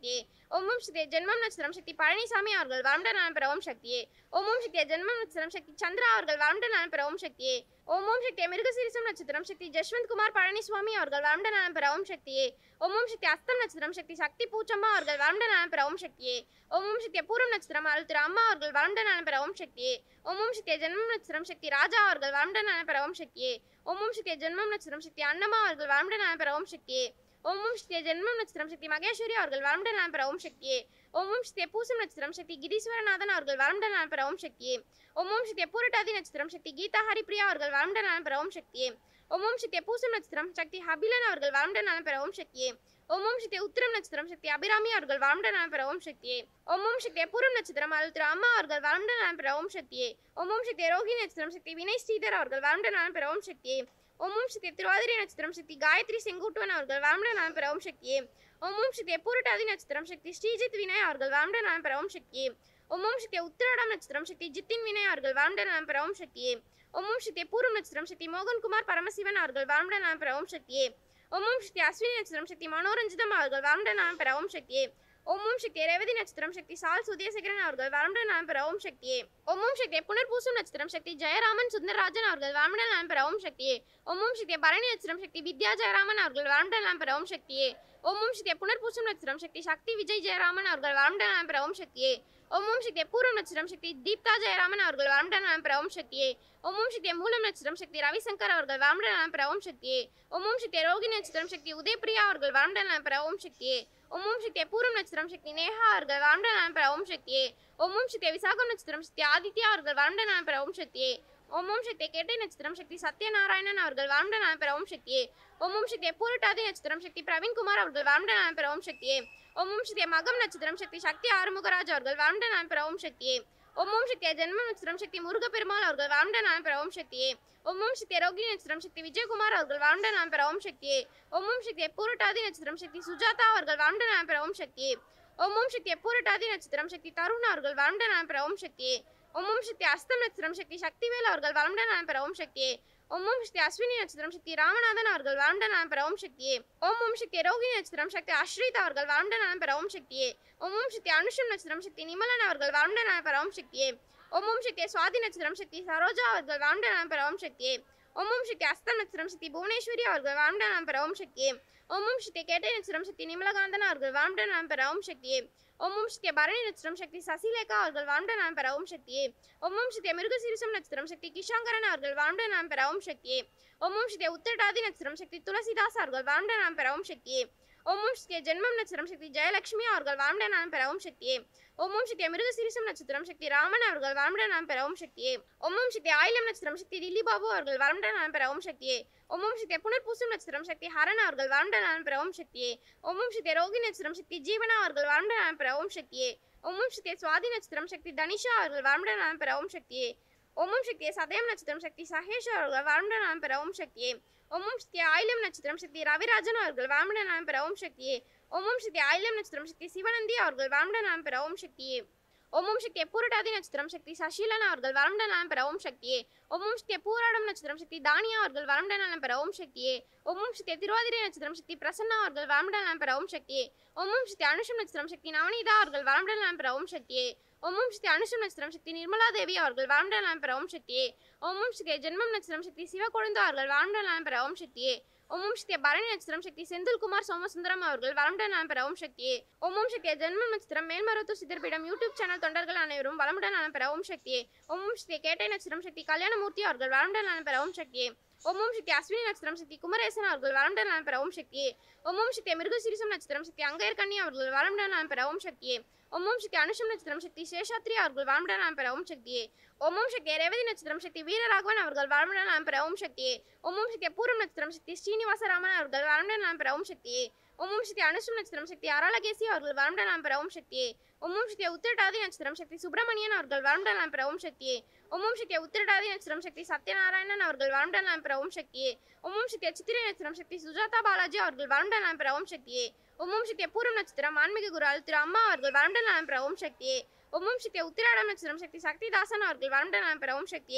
ஓம் ஓம் சக்தியே ஜென்மம் நட்சத்திரம் சக்தி பழனிசாமி அவர்கள் வளமுடன் நலம் பெற ஓம் சக்தியே. ஓம் ஓம் சக்தியே ஜென்மம் நட்சத்திரம் சக்தி சந்திரா அவர்கள் வளமுடன் நலம் பெற ஓம் சக்தியே. ஓம் ஓம் சக்தியே மிருகசீரிசம் நட்சத்திரம் சக்தி ஜஷ்வந்த் குமார் பழனிசுவாமி அவர்கள் வளமுடன் நலம் பெற ஓம் சக்தியே. ஓம் ஓம் சக்தி அஸ்தம் நட்சத்திரம் சக்தி சக்தி பூச்சம்மா அவர்கள் வளமுடன் நலம் பெற ஓம் சக்தியே. ஓம் ஓம் சக்தியே பூரம் நட்சத்திரம் அருள் திரு அம்மா அவர்கள் வளமுடன் நலம் பெற ஓம் சக்தியே. ஓம் ஓம் சக்தியே ஜென்மம் நட்சத்திரம் சக்தி ராஜா அவர்கள் வளமுடன் நலம் பெற ஓம் சக்தியே. ஓம் ஓம் சக்தியே ஜென்மம் நட்சத்திரம் சக்தி அன்னம்மா அவர்கள் வளமுடன் நலம் பெற ஓம் சக்தியே. ஓம் ஓம் சக்தியே ஜென்மம் நட்சத்திரம் சக்தி மகேஸ்வரி அவர்கள் வளமுடன் நலம் பெற ஓம் சக்தியே. ஓம் ஓம் சக்தியே பூசம் நட்சத்திரம் சக்தி கிரீஸ்வரநாதன் அவர்கள் வளமுடன் நலம் பெற ஓம் சக்தியே. ஓம் ஓம் சக்தியே பூரட்டாதி நட்சத்திரம் சக்தி கீதா ஹரிப்ரியா அவர்கள் வளமுடன் நலம் பெற ஓம் சக்தியே. ஓம் ஓம் சக்தியே பூசம் நட்சத்திரம் சக்தி ஹபிலன் அவர்கள் வளமுடன் நலம் பெற ஓம் சக்தியே. ஓம் ஓம் சக்தியே உத்திரம் நட்சத்திரம் சக்தி அபிராமி அவர்கள் வளமுடன் நலம் பெற ஓம் சக்தியே. ஓம் ஓம் சக்தியே பூரம் நட்சத்திரம் அருள் திரு அம்மா அவர்கள் வளமுடன் நலம் பெற ஓம் சக்தியே. ஓம் ஓம் சக்தியே ரோஹிணி நட்சத்திரம் சக்தி வினய் ஸ்ரீதர் அவர்கள் வளமுடன் நலம் பெற ஓம் சக்தியே. ஓம் ஓம் சக்தியே திருவாதிரை நட்சத்திரம் சக்தி காயத்ரி செங்குட்டுவன் அவர்கள் வளமுடன் நலம் பெற ஓம் சக்தியே. ஓம் ஓம் சக்தியே பூரட்டாதி நட்சத்திரம் சக்தி ஸ்ரீஜித் வினய் அவர்கள் வளமுடன் நலம் பெற ஓம் சக்தியே. ஓம் ஓம் சக்தியே உத்திராடம் நட்சத்திரம் சக்தி ஜித்தின் வினய் அவர்கள் வளமுடன் நலம் பெற ஓம் சக்தியே. ஓம் ஓம் சக்தியே பூரம் நட்சத்திரம் சக்தி மோகன்குமார் பரமசிவன் அவர்கள் வளமுடன் நலம் பெற ஓம் சக்தியே. ஓம் ஓம் சக்தி அஸ்வினி நட்சத்திரம் சக்தி மனோரஞ்சிதம் அவர்கள் வளமுடன் நலம் பெற ஓம் சக்தியே. ஓம் ஓம் சக்தியே ரேவதி நட்சத்திரம் சக்தி சால் சுதேசகரன் அவர்கள் வளமுடன் நலம் பெற ஓம் சக்தியே. ஓம் ஓம் சக்தியே புனர்பூசம் நட்சத்திரம் சக்தி ஜெயராமன் சுந்தரராஜன் அவர்கள் வளமுடன் நலம் பெற ஓம் சக்தியே. ஓம் ஓம் சக்தியே பரணி நட்சத்திரம் சக்தி வித்யா ஜெயராமன் அவர்கள் வளமுடன் நலம் பெற ஓம் சக்தியே. ஓம் ஓம் சக்தியே புனர்பூசம் நட்சத்திரம் சக்தி சக்தி விஜய் ஜெயராமன் அவர்கள் வளமுடன் நலம் பெற ஓம் சக்தியே. ஓம் ஓம் சக்தியே பூரம் நட்சத்திரம் சக்தி தீப்தா ஜெயராமன் அவர்கள் வளமுடன் நலம் பெற ஓம் சக்தியே. ஓம் ஓம் சக்தியே மூலம் நட்சத்திரம் சக்தி ரவிசங்கர் அவர்கள் வளமுடன் நலம் பெற ஓம் சக்தியே. ஓம் ஓம் சக்தியே ரோகிணி நட்சத்திரம் சக்தி உதயபிரியா அவர்கள் வளமுடன் நலம் பெற ஓம் சக்தியே. ஓம் ஓம் சக்தியே பூரம் நட்சத்திரம் சக்தி நேஹா அவர்கள் வளமுடன் நலம் பெற ஓம் சக்தியே. ஓம் ஓம் சக்தியே விசாகம் நட்சத்திரம் சக்தி ஆதித்யா அவர்கள் வளமுடன் நலம் பெற ஓம் சக்தியே. ஓம் ஓம் சக்தியே கேட்டை நட்சத்திரம் சக்தி சத்யநாராயணன் அவர்கள் வளமுடன் நலம் பெற ஓம் சக்தியே. ஓம் ஓம் சக்தியே பூரட்டாதி நட்சத்திரம் சக்தி பிரவீன்குமார் அவர்கள் வளமுடன் நலம் பெற ஓம் சக்தியே. ஓம் ஓம் சக்தியே மகம் நட்சத்திரம் சக்தி சக்தி ஆறுமுகராஜ் அவர்கள் வளமுடன் நலம் பெற ஓம் சக்தியே. ஓம் ஓம் சக்தியே ஜென்மம் நட்சத்திரம் சக்தி முருகப்பெருமாள் அவர்கள் வளமுடன் நலம் பெற ஓம் சக்தியே. ஓம் ஓம் சக்தியே ரோகிணி நட்சத்திரம் சக்தி விஜயகுமார் அவர்கள் வளமுடன் நலம் பெற ஓம் சக்தியே. ஓம் ஓம் சக்தியே பூரட்டாதி நட்சத்திரம் சக்தி சுஜாதா அவர்கள் வளமுடன் நலம் பெற ஓம் சக்தியே. ஓம் ஓம் சக்தியே பூரட்டாதி நட்சத்திரம் சக்தி தருண் அவர்கள் வளமுடன் நலம் பெற ஓம் சக்தியே. ஓம் ஓம் சக்தி அஸ்தம் நட்சத்திரம் சக்தி சக்திவேல் அவர்கள் வளமுடன் நலம் பெற ஓம் சக்தியே. ஓம் ஓம் சக்தி அஸ்வினி நட்சத்திரம் சக்தி ராமநாதன் அவர்கள் வளமுடன் நலம் பெற ஓம் சக்தியே. ஓம் ஓம் சக்தி ரோகிணி நட்சத்திரம் சக்தி அஸ்ரீத் அவர்கள் வளமுடன் நலம் பெற ஓம் சக்தியே. ஓம் ஓம் சக்தி அனுஷம் நட்சத்திரம் சக்தி நிமலன் அவர்கள் வளமுடன் நலம் பெற ஓம் சக்தியே. ஓம் ஓம் சக்தி சுவாதி நட்சத்திரம் சக்தி சரோஜா அவர்கள் வளமுடன் நலம் பெற ஓம் சக்தியே. ஓம் ஓம் சக்தி அஸ்தம் நட்சத்திரம் சக்தி புவனேஸ்வரி அவர்கள் வளமுடன் நலம் பெற ஓம் சக்தியே. ஓம் ஓம் சக்தி கேட்டை நட்சத்திரம் சக்தி நிமலகாந்தன் அவர்கள் வளமுடன் நலம் பெற ஓம் சக்தியே. ஓம் ஓம் சக்தி பரணி நட்சத்திரம் சக்தி சசிலேகா அவர்கள் வளமுடன் நலம் பெற ஓம் சக்தியே. ஓம் ஓம் சக்தி மிருகசீரிசம் நட்சத்திரம் சக்தி கிஷாங்கரன் அவர்கள் வளமுடன் நலம் பெற ஓம் சக்தியே. ஓம் ஓம் சக்தி உத்திரட்டாதி நட்சத்திரம் சக்தி துளசிதாஸ் அவர்கள் வளமுடன் நலம் பெற ஓம் சக்தியே. ஓம் ஓம் சக்தி ஜென்மம் நட்சத்திரம் சக்தி ஜெயலட்சுமி அவர்கள் வளமுடன் நலம் பெற ஓம் சக்தியே. ஓம் ஓம் சக்தி மிருகசீரிசம் நட்சத்திரம் சக்தி ராமன் அவர்கள் வளமுடன் நலம் பெற ஓம் சக்தியே. ஓம் ஓம் சக்தி ஆயிலம் நட்சத்திரம் சக்தி தில்லி பாபு அவர்கள் வளமுடன் நலம் பெற ஓம் சக்தியே. ஓம் ஓம் சக்தி புனர்பூசம் நட்சத்திரம் சக்தி ஹரன் அவர்கள் வளமுடன் நலம் பெற ஓம் சக்தியே. ஓம் ஓம் சக்தி ரோகிணி நட்சத்திரம் சக்தி ஜீவனா அவர்கள் வளமுடன் நலம் பெற ஓம் சக்தியே. ஓம் ஓம் சக்தி சுவாதி நட்சத்திரம் சக்தி தனிஷா அவர்கள் வளமுடன் நலம் பெற ஓம் சக்தியே. ஓம் ஓம் சக்தி சதயம் நட்சத்திரம் சக்தி சஹேஷ் அவர்கள் வளமுடன் நலம் பெற ஓம் சக்தியே. ஓம் ஓம் சக்தி ஆயிலம் நட்சத்திரம் சக்தி ரவிராஜன் அவர்கள் வளமுடன் நலம் பெற ஓம் சக்தியே. ஓம் ஓம் சக்தி ஆயிலம் நட்சத்திரம் சக்தி சிவனந்தி அவர்கள் வளமுடன் நலம் பெற ஓம் சக்தியே. ஓம் ஓம் சக்தி பூரட்டாதி நட்சத்திரம் சக்தி சஷீலன் அவர்கள் வளமுடன் நலம் பெற ஓம் சக்தியே. ஓம் ஓம் சக்தி பூராடம் நட்சத்திரம் சக்தி தானியா அவர்கள் வளமுடன் நலம் பெற ஓம் சக்தியே. ஓம் ஓம் சக்தி திருவாதிரை நட்சத்திரம் சக்தி பிரசன்னா அவர்கள் வளமுடன் நலம் பெற ஓம் சக்தியே. ஓம் ஓம் சக்தி அனுஷம் நட்சத்திரம் சக்தி நவநீதா அவர்கள் வளமுடன் நலம் பெற ஓம் சக்தியே. ஓம் ஓம் சக்தி அனுஷம் நட்சத்திரம் சக்தி நிர்மலா தேவி அவர்கள் வளமுடன் நலம் பெற ஓம் சக்தியே. ஓம் ஓம் சக்தி ஜென்மம் நட்சத்திரம் சக்தி சிவகொழுந்து அவர்கள் வளமுடன் நலம் பெற ஓம் சக்தியே. ஓம் ஓம் சக்தி பரணி நட்சத்திரம் சக்தி செந்தில்குமார் சோமசுந்தரம் அவர்கள் வளமுடன் நலம் பெற ஓம் சக்தியே. ஓம் ஓம் சக்தி ஜென்மம் நட்சத்திரம் மேல்மருவத்தூர் சித்தர்பீடம் யூடியூப் சேனல் தொண்டர்கள் அனைவரும் வளமுடன் நலம் பெற ஓம் சக்தியே. ஓம் ஓம் சக்தி கேட்டை நட்சத்திரம் சக்தி கல்யாணமூர்த்தி அவர்கள் வளமுடன் நலம் பெற ஓம் சக்தியே. ஓம் ஓம் சக்தி அஸ்வினி நட்சத்திரம் சக்தி குமரேசன் அவர்கள் வளமுடன் நலம் பெற ஓம் சக்தியே. ஓம் ஓம் சக்தி மிருகசீரிசம் நட்சத்திரம் சக்தி அங்கையர்கண்ணி அவர்கள் வளமுடன் நலம் பெற ஓம் சக்தியே. ஓம் ஓம் சக்தி அனுஷம் நட்சத்திரம் சக்தி சேஷாத்ரி அவர்கள் வளமுடன் நலம் பெற ஓம் சக்தியே. ஓம் ஓம் சக்தி ரேவதி நட்சத்திரம் சக்தி வீரராகவன் அவர்கள் வளமுடன் நலம் பெற ஓம் சக்தியே. ஓம் ஓம் சக்தி பூரம் நட்சத்திரம் சக்தி ஸ்ரீனிவாசராமன் அவர்கள் வளமுடன் நலம் பெற ஓம் சக்தியே. ஓம் ஓம் சக்தி அனுஷம் நட்சத்திரம் சக்தி அரளகேசி அவர்கள் வளமுடன் நலம் பெற ஓம் சக்தியே. ஓம் ஓம் சக்தி உத்திரட்டாதி நட்சத்திரம் சக்தி சுப்பிரமணியன் அவர்கள் வளமுடன் நலம் பெற ஓம் சக்தியே. ஓம் ஓம் சக்தி உத்திரட்டாதி நட்சத்திரம் சக்தி சத்யநாராயணன் அவர்கள் வளமுடன் நலம் பெற ஓம் சக்தியே. ஓம் ஓம் சக்தி சித்திரை நட்சத்திரம் சக்தி சுஜாதா பாலாஜி அவர்கள் வளமுடன் நலம் பெற ஓம் சக்தியே. ஓம் ஓம் சக்தி பூரம் நட்சத்திரம் ஆன்மீக குரு திரு அம்மா அவர்கள் வளமுடன் நலம் பெற ஓம் சக்தியே. ஓம் ஓம் சக்தி உத்திராடம் நட்சத்திரம் சக்தி சக்திதாசன் அவர்கள் வளமுடன் நலம் பெற ஓம் சக்தியே.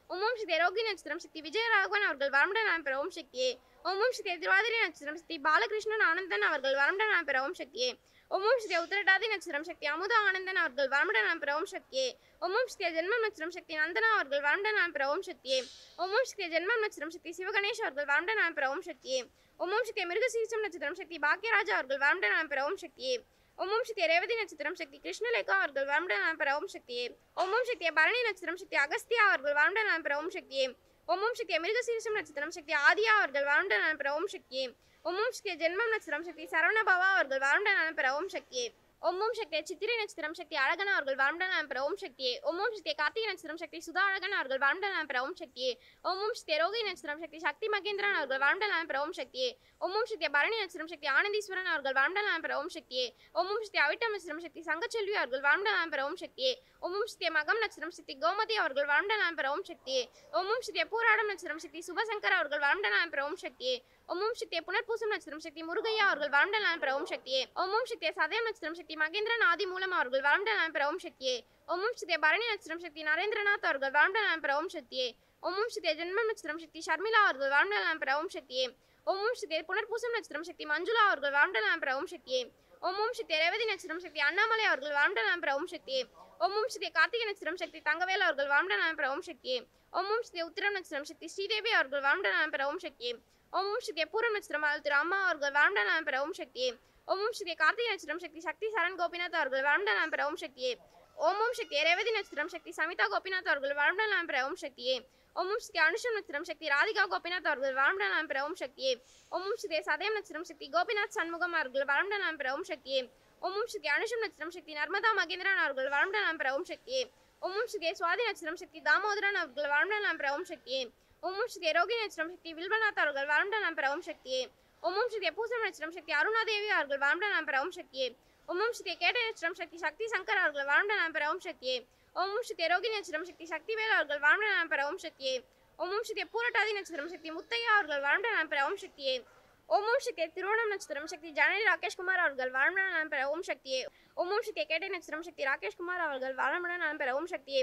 ஓம் ஸ்ரீ ரோகிணி நட்சத்திரம் சக்தி விஜயராகவன் அவர்கள் வளமுடன் நலம் பெற ஓம் சக்தியே. ஓம் ஸ்ரீ திருவாதிரை நட்சத்திரம் சக்தி பாலகிருஷ்ணன் ஆனந்தன் அவர்கள் வளமுடன் நலம் பெற ஓம் சக்தியே. ஓம் ஸ்ரீ உத்திரட்டாதி நட்சத்திரம் சக்தி அமுதா ஆனந்தன் அவர்கள் வளமுடன் நலம் பெற ஓம் சக்தியே. ஓம் ஸ்ரீ ஜென்மம் நட்சத்திரம் சக்தி நந்தனா அவர்கள் வளமுடன் நலம் பெற ஓம் சக்தியே. ஓம் ஸ்ரீ ஜென்மம் நட்சத்திரம் சக்தி சிவகணேஷ் அவர்கள் வளமுடன் நலம் பெற ஓம் சக்தியே. ஓம் ஸ்ரீ மிருகசீரிசம் நட்சத்திரம் சக்தி பாக்கியராஜா அவர்கள் வளமுடன் நலம் பெற ஓம் சக்தியே. ஓம் ஸ்ரீ ரேவதி நட்சத்திரம் சக்தி கிருஷ்ணலேகா அவர்கள் வளமுடன் நலம் பெற ஓம் சக்தியே. ஓம் ஸ்ரீ பரணி நட்சத்திரம் சக்தி அகஸ்தியா அவர்கள் வளமுடன் நலம் பெற ஓம் சக்தியே. ஓம் ஸ்ரீ மிருகசீரிசம் நட்சத்திரம் சக்தி ஆதியா அவர்கள் வளமுடன் நலம் பெற ஓம் சக்தியே. ஓம் ஸ்ரீ ஜென்மம் நட்சத்திரம் சக்தி சரவணபாவா அவர்கள் வளமுடன் நலம் பெற ஓம் சக்தியே. ஓம் சக்தி சித்திரை நட்சத்திரம் சக்தி அழகன் அவர்கள் வளமுடன் நலம் பெற ஓம் சக்தியே. ஓம் ஸ்ரீ கார்த்திகை நட்சத்திரம் சக்தி சுதா அழகன் அவர்கள் வளமுடன் நலம் பெற ஓம் சக்தியே. ஓம் ஸ்ரீ ரோகிணி நட்சத்திரம் சக்தி சக்தி மகேந்திரன் அவர்கள் வளமுடன் நலம் பெற ஓம் சக்தியே. ஓம் ஸ்ரீ பரணி நட்சத்திரம் சக்தி ஆனந்தீஸ்வரன் அவர்கள் வளமுடன் நலம் பெற ஓம் சக்தியே. ஓம் ஸ்ரீ அவிட்டம் நட்சத்திரம் சக்தி சங்கச்செல்வி அவர்கள் வளமுடன் நலம் பெற ஓம் சக்தியே. ஓம் ஸ்ரீ மகம் நட்சத்திரம் சக்தி கோமதி அவர்கள் வளமுடன் நலம் பெற ஓம் சக்தியே. ஓம் ஸ்ரீ பூராடம் நட்சத்திரம் சக்தி சுபசங்கர் அவர்கள் வளமுடன் நலம் பெற ஓம் சக்தியே. ஓம் ஸ்ரீ புனர்பூசம் நட்சத்திரம் சக்தி முருகையா அவர்கள் வளமுடன் நலம் பெற ஓம் சக்தியே. ஓம் ஸ்ரீ சதயம் நட்சத்திரம் சக்தி மகேந்திரன் ஆதி மூலம் அவர்கள் வளமுடன் நலம் பெற ஓம் சக்தியே. ஓம் ஸ்ரீ பரணி நட்சத்திரம் சக்தி நரேந்திரநாத் அவர்கள் வளமுடன் நலம் பெற ஓம் சக்தியே. ஓம் ஸ்ரீ ஜென்மம் நட்சத்திரம் சக்தி ஷர்மிளா அவர்கள் வளமுடன் நலம் பெற ஓம் சக்தியே. ஓம் ஸ்ரீ புனர்பூசம் நட்சத்திரம் சக்தி மஞ்சுளா அவர்கள் வளமுடன் நலம் பெற ஓம் சக்தியே. ஓம் ஸ்ரீ ரேவதி நட்சத்திரம் சக்தி அண்ணாமலை அவர்கள் வளமுடன் நலம் பெற ஓம் சக்தியே. ஓம் ஸ்ரீ கார்த்திகை நட்சத்திரம் சக்தி தங்கவேல் அவர்கள் வளமுடன் நலம் பெற ஓம் சக்தியே. ஓம் ஸ்ரீ உத்திரம் நட்சத்திரம் சக்தி ஸ்ரீதேவி அவர்கள் வளமுடன் நலம் பெற ஓம் சக்தியே. ஓம் ஸ்ரீ பூரம் நட்சத்திரம் திரு அம்மா அவர்கள் வளமுடன் நலம் பெற ஓம் சக்தியே. ஓம் ஸ்ரீ கார்த்திகை நட்சத்திரம் சக்தி சக்தி சரண் கோபிநாத் அவர்கள் வளமுடன் நலம் பெற ஓம் சக்தியே. ஓம் ஸ்ரீ ரேவதி நட்சத்திரம் சக்தி சமிதா கோபிநாத் அவர்கள் வளமுடன் நலம் பெற ஓம் சக்தியே. ஓம் ஸ்ரீ அனுஷம் நட்சத்திரம் சக்தி ராதிகா கோபிநாத் அவர்கள் வளமுடன் நலம் பெற ஓம் சக்தியே. ஓம் ஸ்ரீ சதயம் நட்சத்திரம் சக்தி கோபிநாத் சண்முகம் அவர்கள் வளமுடன் நலம் பெற ஓம் சக்தியே. ஓம் ஸ்ரீ அனுஷம் நட்சத்திரம் சக்தி நர்மதா மகேந்திரன் அவர்கள் வளமுடன் நலம் பெற ஓம் சக்தியே. ஓம் ஸ்ரீ சுவாதி நட்சத்திரம் சக்தி தாமோதரன் அவர்கள் வளமுடன் நலம் பெற ஓம் சக்தியே. ஓம் ஸ்ரீ ரோகிணி நட்சத்திரம் சக்தி வில்வநாத் அவர்கள் வளமுடன் நலம் பெற ஓம் சக்தியே. ஓம் ஸ்ரீ பூசம் நட்சத்திரம் சக்தி அருணாதேவி அவர்கள் வளமுடன் நலம் பெற ஓம் சக்தியே. ஓம் ஸ்ரீ கேட்டை நட்சத்திரம் சக்தி சக்தி சங்கர் அவர்கள் வளமுடன் நலம் பெற ஓம் சக்தியே. ஓம் ஸ்ரீ ரோகிணி நட்சத்திரம் சக்தி சக்திவேல் அவர்கள் வளமுடன் நலம் பெற ஓம் சக்தியே. ஓம் ஸ்ரீ பூரட்டாதி நட்சத்திரம் சக்தி முத்தையா அவர்கள் வளமுடன் நலம் பெற ஓம் சக்தியே. ஓம் ஸ்ரீ திருவோணம் நட்சத்திரம் சக்தி ஜனனி ராகேஷ்குமார் அவர்கள் வளமுடன் நலம் பெற ஓம் சக்தியே. ஓம் ஸ்ரீ கேட்டை நட்சத்திரம் சக்தி ராகேஷ்குமார் அவர்கள் வளமுடன் நலம் பெற ஓம் சக்தியே.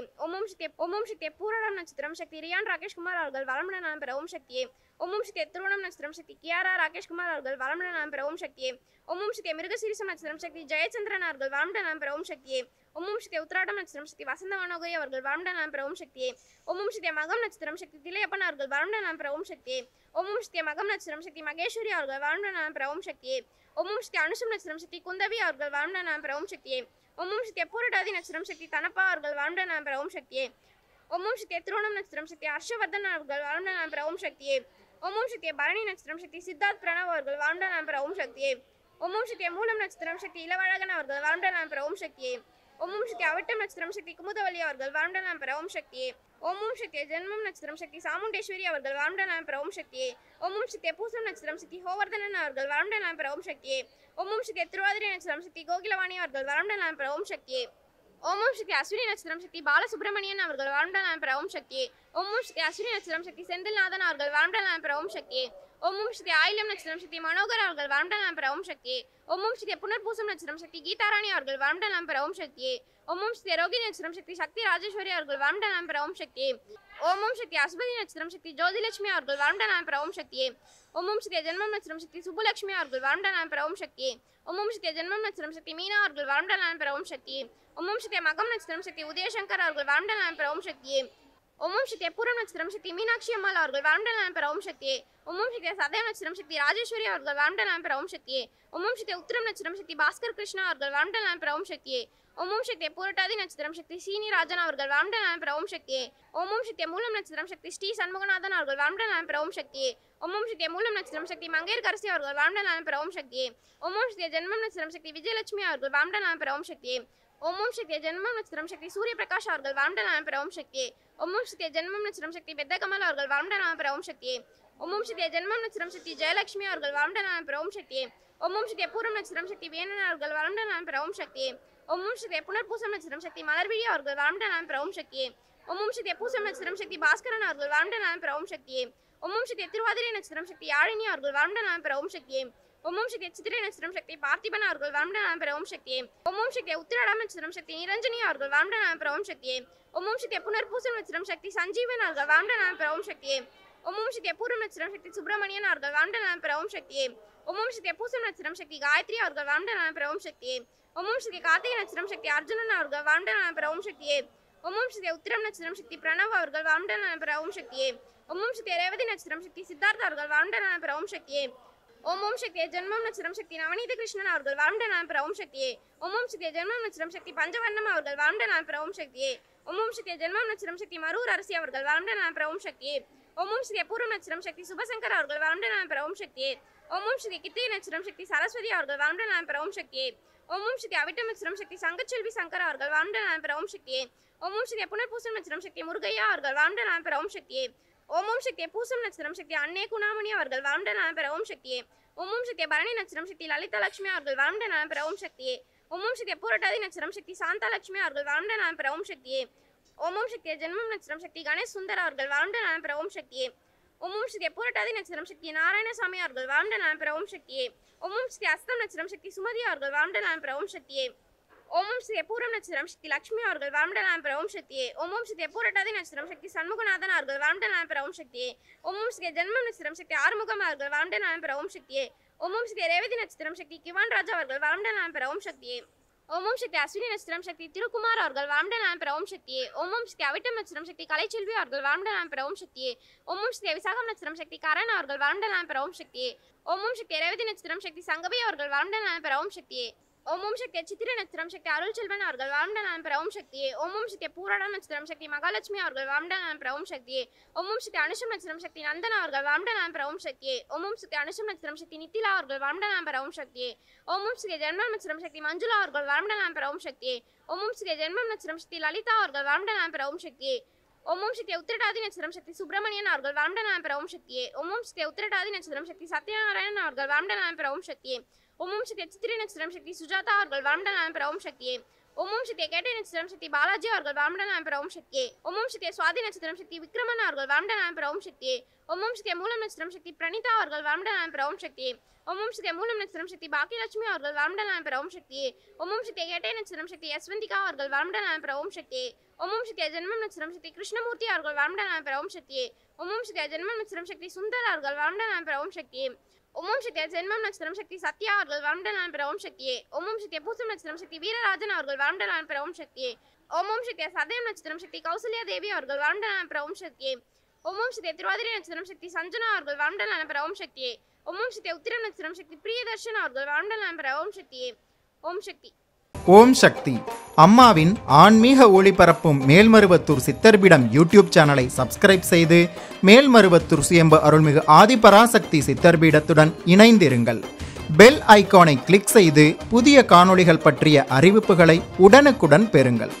ஓம் ஸ்ரீ பூரணம் நட்சத்திரம் சக்தி ரியான் ராகேஷ்குமார் அவர்கள் வளமுடன் நலம் பெற ஓம் சக்தியே. ஓம் ஸ்ரீ திருவோணம் நட்சத்திரம் சக்தி கியாரா ராகேஷ்குமார் அவர்கள் வளமுடன் நலம் பெற ஓம் சக்தியே. ஓம் ஸ்ரீ மிருகசீரிசம் நட்சத்திரம் சக்தி ஜெயச்சந்திரன் அவர்கள் வளமுடன் நலம் பெற ஓம் சக்தியே. ஓம் ஸ்ரீ உத்திராடம் நட்சத்திரம் சக்தி வசந்த மனோகரி அவர்கள் வளமுடன் நலம் பெற ஓம் சக்தியே. ஓம் ஸ்ரீ மகம் நட்சத்திரம் சக்தி திலையப்பன் அவர்கள் வளமுடன் நலம் பெற ஓம் சக்தியே. ஓம் ஸ்ரீ மகம் நட்சத்திரம் சக்தி மகேஸ்வரி அவர்கள் வளமுடன் நலம் பெற ஓம் சக்தியே. ஓம் ஸ்ரீ அனுஷம் நட்சத்திரம் சக்தி குந்தவி அவர்கள் வளமுடன் நலம் பெற ஓம் சக்தியே. ஓம் ஸ்ரீ பூரட்டாதி நட்சத்திரம் சக்தி தனப்பா அவர்கள் வளமுடன் நலம் பெற ஓம் சக்தியே. ஓம் ஸ்ரீ திருவோணம் நட்சத்திரம் சக்தி ஹர்ஷவர்தன் அவர்கள் வளமுடன் நலம் பெற ஓம் சக்தியே. ஓம் ஸ்ரீ பரணி நட்சத்திரம் சக்தி சித்தார்த் பிரணவ் அவர்கள் வளமுடன் நலம் பெற ஓம் சக்தியே. ஓம் ஸ்ரீ மூலம் நட்சத்திரம் சக்தி இளவழகன் அவர்கள் வளமுடன் நலம் பெற ஓம் சக்தியே. ஓம் ஸ்ரீ அவிட்டம் நட்சத்திரம் சக்தி குமுதவல்லி அவர்கள் வளமுடன் நலம் பெற ஓம் சக்தியே. ஓம் ஸ்ரீ ஜென்மம் நட்சத்திரம் சக்தி சாமுண்டேஸ்வரி அவர்கள் வளமுடன் நலம் பெற ஓம் சக்தியே. ஓம் ஸ்ரீ பூசம் நட்சத்திரம் சக்தி ஹோவர்தனன் அவர்கள் வளமுடன் நலம் பெற ஓம் சக்தியே. ஓம் ஸ்ரீ திருவாதிரை நட்சத்திரம் சக்தி கோகிலவாணி அவர்கள் வளமுடன் நலம் பெற ஓம் சக்தியே. ஓம் ஸ்ரீ அஸ்வினி நட்சத்திரம் சக்தி பாலசுப்ரமணியன் அவர்கள் வளமுடன் நலம் பெற ஓம் சக்தியே. ஓம் ஸ்ரீ அஸ்வினி நட்சத்திரம் சக்தி செந்தில்நாதன் அவர்கள் வளமுடன் நலம் பெற ஓம் சக்தியே. ஓம் ஸ்ரீ ஆயிலம் நட்சத்திரம் சக்தி மனோகர் அவர்கள் வளமுடன் நலம் பெற ஓம் சக்தியே. ஓம் ஸ்ரீ புனர்பூசம் நட்சத்திரம் சக்தி கீதாராணி அவர்கள் வளமுடன் நலம் பெற ஓம் சக்தியே. ஓம் ஸ்ரீ ரோகிணி நட்சத்திரம் சக்தி சக்தி ராஜேஸ்வரி அவர்கள் வளமுடன் நலம் பெற ஓம் சக்தியே. ஓம் ஸ்ரீ அஸ்வதி நட்சத்திரம் சக்தி ஜோதிலட்சுமி அவர்கள் வளமுடன் நலம் பெற ஓம் சக்தியே. ஓம் ஸ்ரீ ஜென்மம் நட்சத்திரம் சக்தி சுப்புலட்சுமி அவர்கள் வளமுடன் நலம் பெற ஓம் சக்தியே. ஓம் ஸ்ரீ ஜென்மம் நட்சத்திரம் சக்தி மீனா அவர்கள் வளமுடன் நலம் பெற ஓம் சக்தியே. ஓம் ஸ்ரீ மகம் நட்சத்திரம் சக்தி உதயசங்கர் அவர்கள் வளமுடன் நலம் பெற ஓம் சக்தியே. ஓம் ஸ்ரீ பூரம் நட்சத்திரம் சக்தி மீனாட்சி அம்மாள் அவர்கள் வளமுடன் நலம் பெற ஓம் சக்தியே. ஓம் ஸ்ரீ சதயம் நட்சத்திரம் சக்தி ராஜேஸ்வரி அவர்கள் வளமுடன் நலம் பெற ஓம் சக்தியே. ஓம் ஸ்ரீ உத்திரம் நட்சத்திரம் சக்தி பாஸ்கர் கிருஷ்ணா அவர்கள் வளமுடன் நலம் பெற ஓம் சக்தியே. ஓம் ஸ்ரீ பூரட்டாதி நட்சத்திரம் சக்தி சீனி ராஜன் அவர்கள் வளமுடன் நலம் பெற ஓம் சக்தியே. ஓம் ஸ்ரீ மூலம் நட்சத்திரம் சக்தி ஸ்ரீ சண்முகநாதன் அவர்கள் வளமுடன் நலம் பெற ஓம் சக்தியே. ஓம் ஸ்ரீ மூலம் நட்சத்திரம் சக்தி மங்கையர்கரசி அவர்கள் வளமுடன் நலம் பெற ஓம் சக்தியே. ஓம் ஸ்ரீ ஜென்மம் நட்சத்திரம் சக்தி விஜயலட்சுமி அவர்கள் வளமுடன் நலம் பெற ஓம் சக்தியே. ஓம் ஸ்ரீ ஜென்மம் நட்சத்திரம் சக்தி சூரிய பிரகாஷ் அவர்கள் வளமுடன் நலம் பெற ஓம் சக்தியே. ஓம் ஸ்ரீ ஜென்மம் நட்சத்திரம் சக்தி பெத்தகமல் அவர்கள் வளமுடன் நலம் பெற ஓம் சக்தியே. ஓம் ஸ்ரீ ஜென்மம் நட்சத்திரம் சக்தி ஜெயலட்சுமி அவர்கள் வளமுடன் நலம் பெற ஓம் சக்தியே. ஓம் ஸ்ரீ பூரம் நட்சத்திரம் சக்தி வேணன் அவர்கள் வளமுடன் நலம் பெற ஓம் சக்தியே. ஓம் ஸ்ரீ புனர்பூசம் நட்சத்திரம் சக்தி மலர்விழி அவர்கள் வளமுடன் நலம் பெற ஓம் சக்தியே. ஓம் ஸ்ரீ பூசம் நட்சத்திரம் சக்தி பாஸ்கரன் அவர்கள் வளமுடன் நலம் பெற ஓம் சக்தியே. ஓம் ஸ்ரீ திருவாதிரை நட்சத்திரம் சக்தி யாழினி அவர்கள் வளமுடன் நலம் பெற ஓம் சக்தியே. ஓம் ஸ்ரீ சித்திரை நட்சத்திரம் சக்தி பார்த்திபன் அவர்கள் வளமுடன் நலம் பெற ஓம் சக்தியே. ஓம் ஸ்ரீ உத்திராடம் நட்சத்திரம் சக்தி நிரஞ்சனி அவர்கள் வளமுடன் நலம் பெற ஓம் சக்தியே. ஓம் ஓம் சக்தியே புனர்பூசம் நட்சத்திரம் சக்தி சஞ்சீவன் அவர்கள் வாழ்ந்த நலம் பெற ஓம் சக்தியே. ஓம் ஓம் சக்தியே பூர்வம் நட்சத்திரம் சக்தி சுப்பிரமணியன் அவர்கள் வாழ்ந்த நலம் பெற ஓம் சக்தியே. ஓம் ஓம் சக்தியே பூசம் நட்சத்திரம் சக்தி காயத்ரி அவர்கள் வாழ்ந்த நலம் பெற ஓம் சக்தியே. ஓம் ஓம் சக்தியே கார்த்திகை நட்சத்திரம் சக்தி அர்ஜுனன் அவர்கள் வாழ்ந்த நலம் பெற ஓம் சக்தியே. ஓம் ஓம் சக்தியே உத்திரம் நட்சத்திரம் சக்தி பிரணவ் அவர்கள் வாழ்ந்த நலம் பெற ஓம் சக்தியே. ஓம் ஓம் சக்தியே ரேவதி நட்சத்திரம் சக்தி சித்தார்த்த அவர்கள் வாழ்ந்த நலம் பெற ஓம் சக்தியே. ஓம் ஓம் சக்தியே ஜென்மம் நட்சத்திரம் சக்தி நவநீத கிருஷ்ணன் அவர்கள் வாழ்ந்த நலம் பெற ஓம் சக்தியே. ஓம் ஓம் சக்தியே ஜென்மம் நட்சத்திரம் சக்தி பஞ்சவர்ணம் அவர்கள் வாழ்ந்த நலம் பெற ஓம் சக்தியே. ஓம் ஓம் சக்தியே ஜென்மம் நட்சத்திரம் சக்தி மரூர் அரசி அவர்கள் வாழ்ந்த நலம் பெற ஓம் சக்தியே. ஓம் ஓம் சக்தியே பூர்வ நட்சத்திரம் சக்தி சுபசங்கர் அவர்கள் வாழ்ந்த நலம் பெற ஓம் சக்தியே. ஓம் ஓம் சக்தி கித்திகை நட்சத்திரம் சக்தி சரஸ்வதி அவர்கள் வாழ்ந்த நலம் பெற ஓம் சக்தியே. ஓம் ஓம் சக்தி அவிட்டம் நட்சத்திரம் சக்தி சங்கச்செல்வி சங்கர் அவர்கள் வாழ்ந்த நலம் பெற ஓம் சக்தியே. ஓம் ஓம் சக்தியே புனர்பூசம் நட்சத்திரம் சக்தி முருகையா அவர்கள் வாழ்ந்த நலம் பெற ஓம் சக்தியே. ஓம் ஓம் சக்தியே பூசம் நட்சத்திரம் சக்தி அன்னை குணாமணி அவர்கள் வாழ்ந்த நலம் பெற ஓம் சக்தியே. ஓம் ஓம் சக்தியே பரணி நட்சத்திரம் சக்தி லலிதா லட்சுமி அவர்கள் வாழ்ந்த நலம் பெற ஓம் சக்தியே. ஓம் ஓம் சக்தியே பூரட்டாதி நட்சத்திரம் சக்தி சாந்தா லட்சுமி அவர்கள் வாழ்ந்த நலம் பெற ஓம் சக்தியே. ஓம் ஓம் சக்தியே ஜென்மம் நட்சத்திரம் சக்தி கணேஷ் சுந்தர் அவர்கள் வாழ்ந்த நலம் பெற ஓம் சக்தியே. ஓம் ஓம் சக்தியே பூரட்டாதி நட்சத்திரம் சக்தி நாராயணசாமி அவர்கள் வாழ்ந்த நலம் பெற ஓம் சக்தியே. ஓம் ஓம் சக்தி அஸ்தம் நட்சத்திரம் சக்தி சுமதி அவர்கள் வாழ்ந்த நலம் பெற ஓம் சக்தியே. ஓம் ஓம் சக்தியே பூரம் நட்சத்திரம் சக்தி லட்சுமி அவர்கள் வாழ்ந்த நலம் பெற ஓம் சக்தியே. ஓம் ஓம் சக்தியே பூரட்டாதி நட்சத்திரம் சக்தி சண்முகநாதன் அவர்கள் வாழ்ந்த நலம் பெற ஓம் சக்தியே. ஓம் ஓம் சக்தியே ஜென்மம் நட்சத்திரம் சக்தி ஆறுமுகம் அவர்கள் வாழ்ந்த நலம் பெற ஓம் சக்தியே. ஓம் ஓம் சக்தியே ரேவதி நட்சத்திரம் சக்தி கிவான் ராஜா அவர்கள் வாழ்ந்த நலம் பெற ஓம் சக்தியே. ஓம் ஓம் சக்தி அஸ்வினி நட்சத்திரம் சக்தி திருக்குமார் அவர்கள் வாழ்ந்த நலம் பெற ஓம் சக்தியே. ஓம் ஓம் சக்தி அவிட்டம் நட்சத்திரம் சக்தி கலைச்செல்வி அவர்கள் வாழ்ந்த நலம் பெற ஓம் சக்தியே. ஓம் ஓம் சக்தி விசாகம் நட்சத்திரம் சக்தி கரண் அவர்கள் வாழ்ந்த நலம் பெற ஓம் சக்தியே. ஓம் ஓம் சக்தி ரேவதி நட்சத்திரம் சக்தி சங்கவி அவர்கள் வாழ்ந்த நலம் பெற ஓம் சக்தியே. ஓம் ஓம் சக்தி சித்திரை நட்சத்திரம் சக்தி அருள் செல்வன் அவர்கள் வாழ்ந்த நலம் பெற ஓம் சக்தியே. ஓம் ஓம் சக்தி பூராடம் நட்சத்திரம் சக்தி மகாலட்சுமி அவர்கள் வாழ்ந்த நலம் பெற ஓம் சக்தியே. ஓம் ஓம் சக்தி அனுஷம் நட்சத்திரம் சக்தி நந்தன் அவர்கள் வாழ்ந்த நலம் பெற ஓம் சக்தியே. ஓம் ஓம் சக்தி அனுஷம் நட்சத்திரம் சக்தி நித்திலா அவர்கள் வாழ்ந்த நலம் பெற ஓம் சக்தியே. ஓம் ஓம் சக்தி ஜென்மம் நட்சத்திரம் சக்தி மஞ்சுளா அவர்கள் வாழ்ந்த நலம் பெற ஓம் சக்தியே. ஓம் ஓம் சக்தி ஜென்மம் நட்சத்திரம் சக்தி லலிதா அவர்கள் வாழ்ந்த நலம் பெற ஓம் சக்தியே. ஓம் ஓம் சக்தி உத்திரட்டாதி நட்சத்திரம் சக்தி சுப்பிரமணியன் அவர்கள் வாழ்ந்த நலம் பெற ஓம் சக்தியே. ஓம் ஓம் சக்தி உத்திரட்டாதி நட்சத்திரம் சக்தி சத்யநாராயணன் அவர்கள் வாழ்ந்த நலம் பெற ஓம் சக்தியே. ஓம் ஓம் சக்தி சித்திரை நட்சத்திரம் சக்தி சுஜாதா அவர்கள் வாழ்ந்த நலம் பெற ஓம் சக்தியே. ஓம் ஓம் சக்தி கேட்டை நட்சத்திரம் சக்தி பாலாஜி அவர்கள் வாழ்ந்த நலம் பெற ஓம் சக்தியே. ஓம் ஓம் சக்தி சுவாதி நட்சத்திரம் சக்தி விக்ரமன் அவர்கள் வாழ்ந்த நலம் பெற ஓம் சக்தியே. ஓம் ஓம் சக்தி மூலம் நட்சத்திரம் சக்தி பிரணிதா அவர்கள் வாழ்ந்த நலம் பெற ஓம் சக்தியே. ஓம் ஓம் சக்தி மூலம் நட்சத்திரம் சக்தி பாக்கியலட்சுமி அவர்கள் வாழ்ந்த நலம் பெற ஓம் சக்தியே. ஓம் ஓம் சக்தி கேட்டை நட்சத்திரம் சக்தி யஸ்வந்திகா அவர்கள் வாழ்ந்த நலம் பெற ஓம் சக்தியே. ஓம் ஓம் சக்தி ஜென்மம் நட்சத்திரம் சக்தி கிருஷ்ணமூர்த்தி அவர்கள் வாழ்ந்த நலம் பெற ஓம் சக்தியே. ஓம் ஓம் சக்தி ஜென்மம் நட்சத்திரம் சக்தி சுந்தர் அவர்கள் வாழ்ந்த நலம் பெற ஓம் சக்தியே. ஓம் ஓம் சக்தி ஜென்மம் நட்சத்திரம் சக்தி சத்யா அவர்கள் வாழ்ந்த நலம் பெற ஓம் சக்தியே. ஓம் ஓம் சக்தி பூசம் நட்சத்திரம் சக்தி வீரராஜன் அவர்கள் வாழ்ந்த நலம் பெற ஓம் சக்தியே. ஓம் ஓம் சக்தி சதயம் நட்சத்திரம் சக்தி கௌசல்யா தேவி அவர்கள் வாழ்ந்த நலம் பெற ஓம் சக்தியே. ஓம் ஓம் சக்தி திருவாதிரை நட்சத்திரம் சக்தி சஞ்சனா அவர்கள் வாழ்ந்த நலம் பெற ஓம் சக்தியே. ஓம் ஓம் சக்தி உத்திரம் நட்சத்திரம் சக்தி பிரியதர்ஷன் அவர்கள் வாழ்ந்த நலம் பெற ஓம் சக்தியே. ஓம் சக்தி. ஓம் சக்தி. அம்மாவின் ஆன்மீக ஒளிபரப்பும் மேல்மருவத்தூர் சித்தர்பீடம் யூடியூப் சேனலை சப்ஸ்கிரைப் செய்து மேல்மருவத்தூர் சுயம்பு அருள்மிகு ஆதிபராசக்தி சித்தர்பீடத்துடன் இணைந்திருங்கள். பெல் ஐகானை கிளிக் செய்து புதிய காணொளிகள் பற்றிய அறிவிப்புகளை உடனுக்குடன் பெறுங்கள்.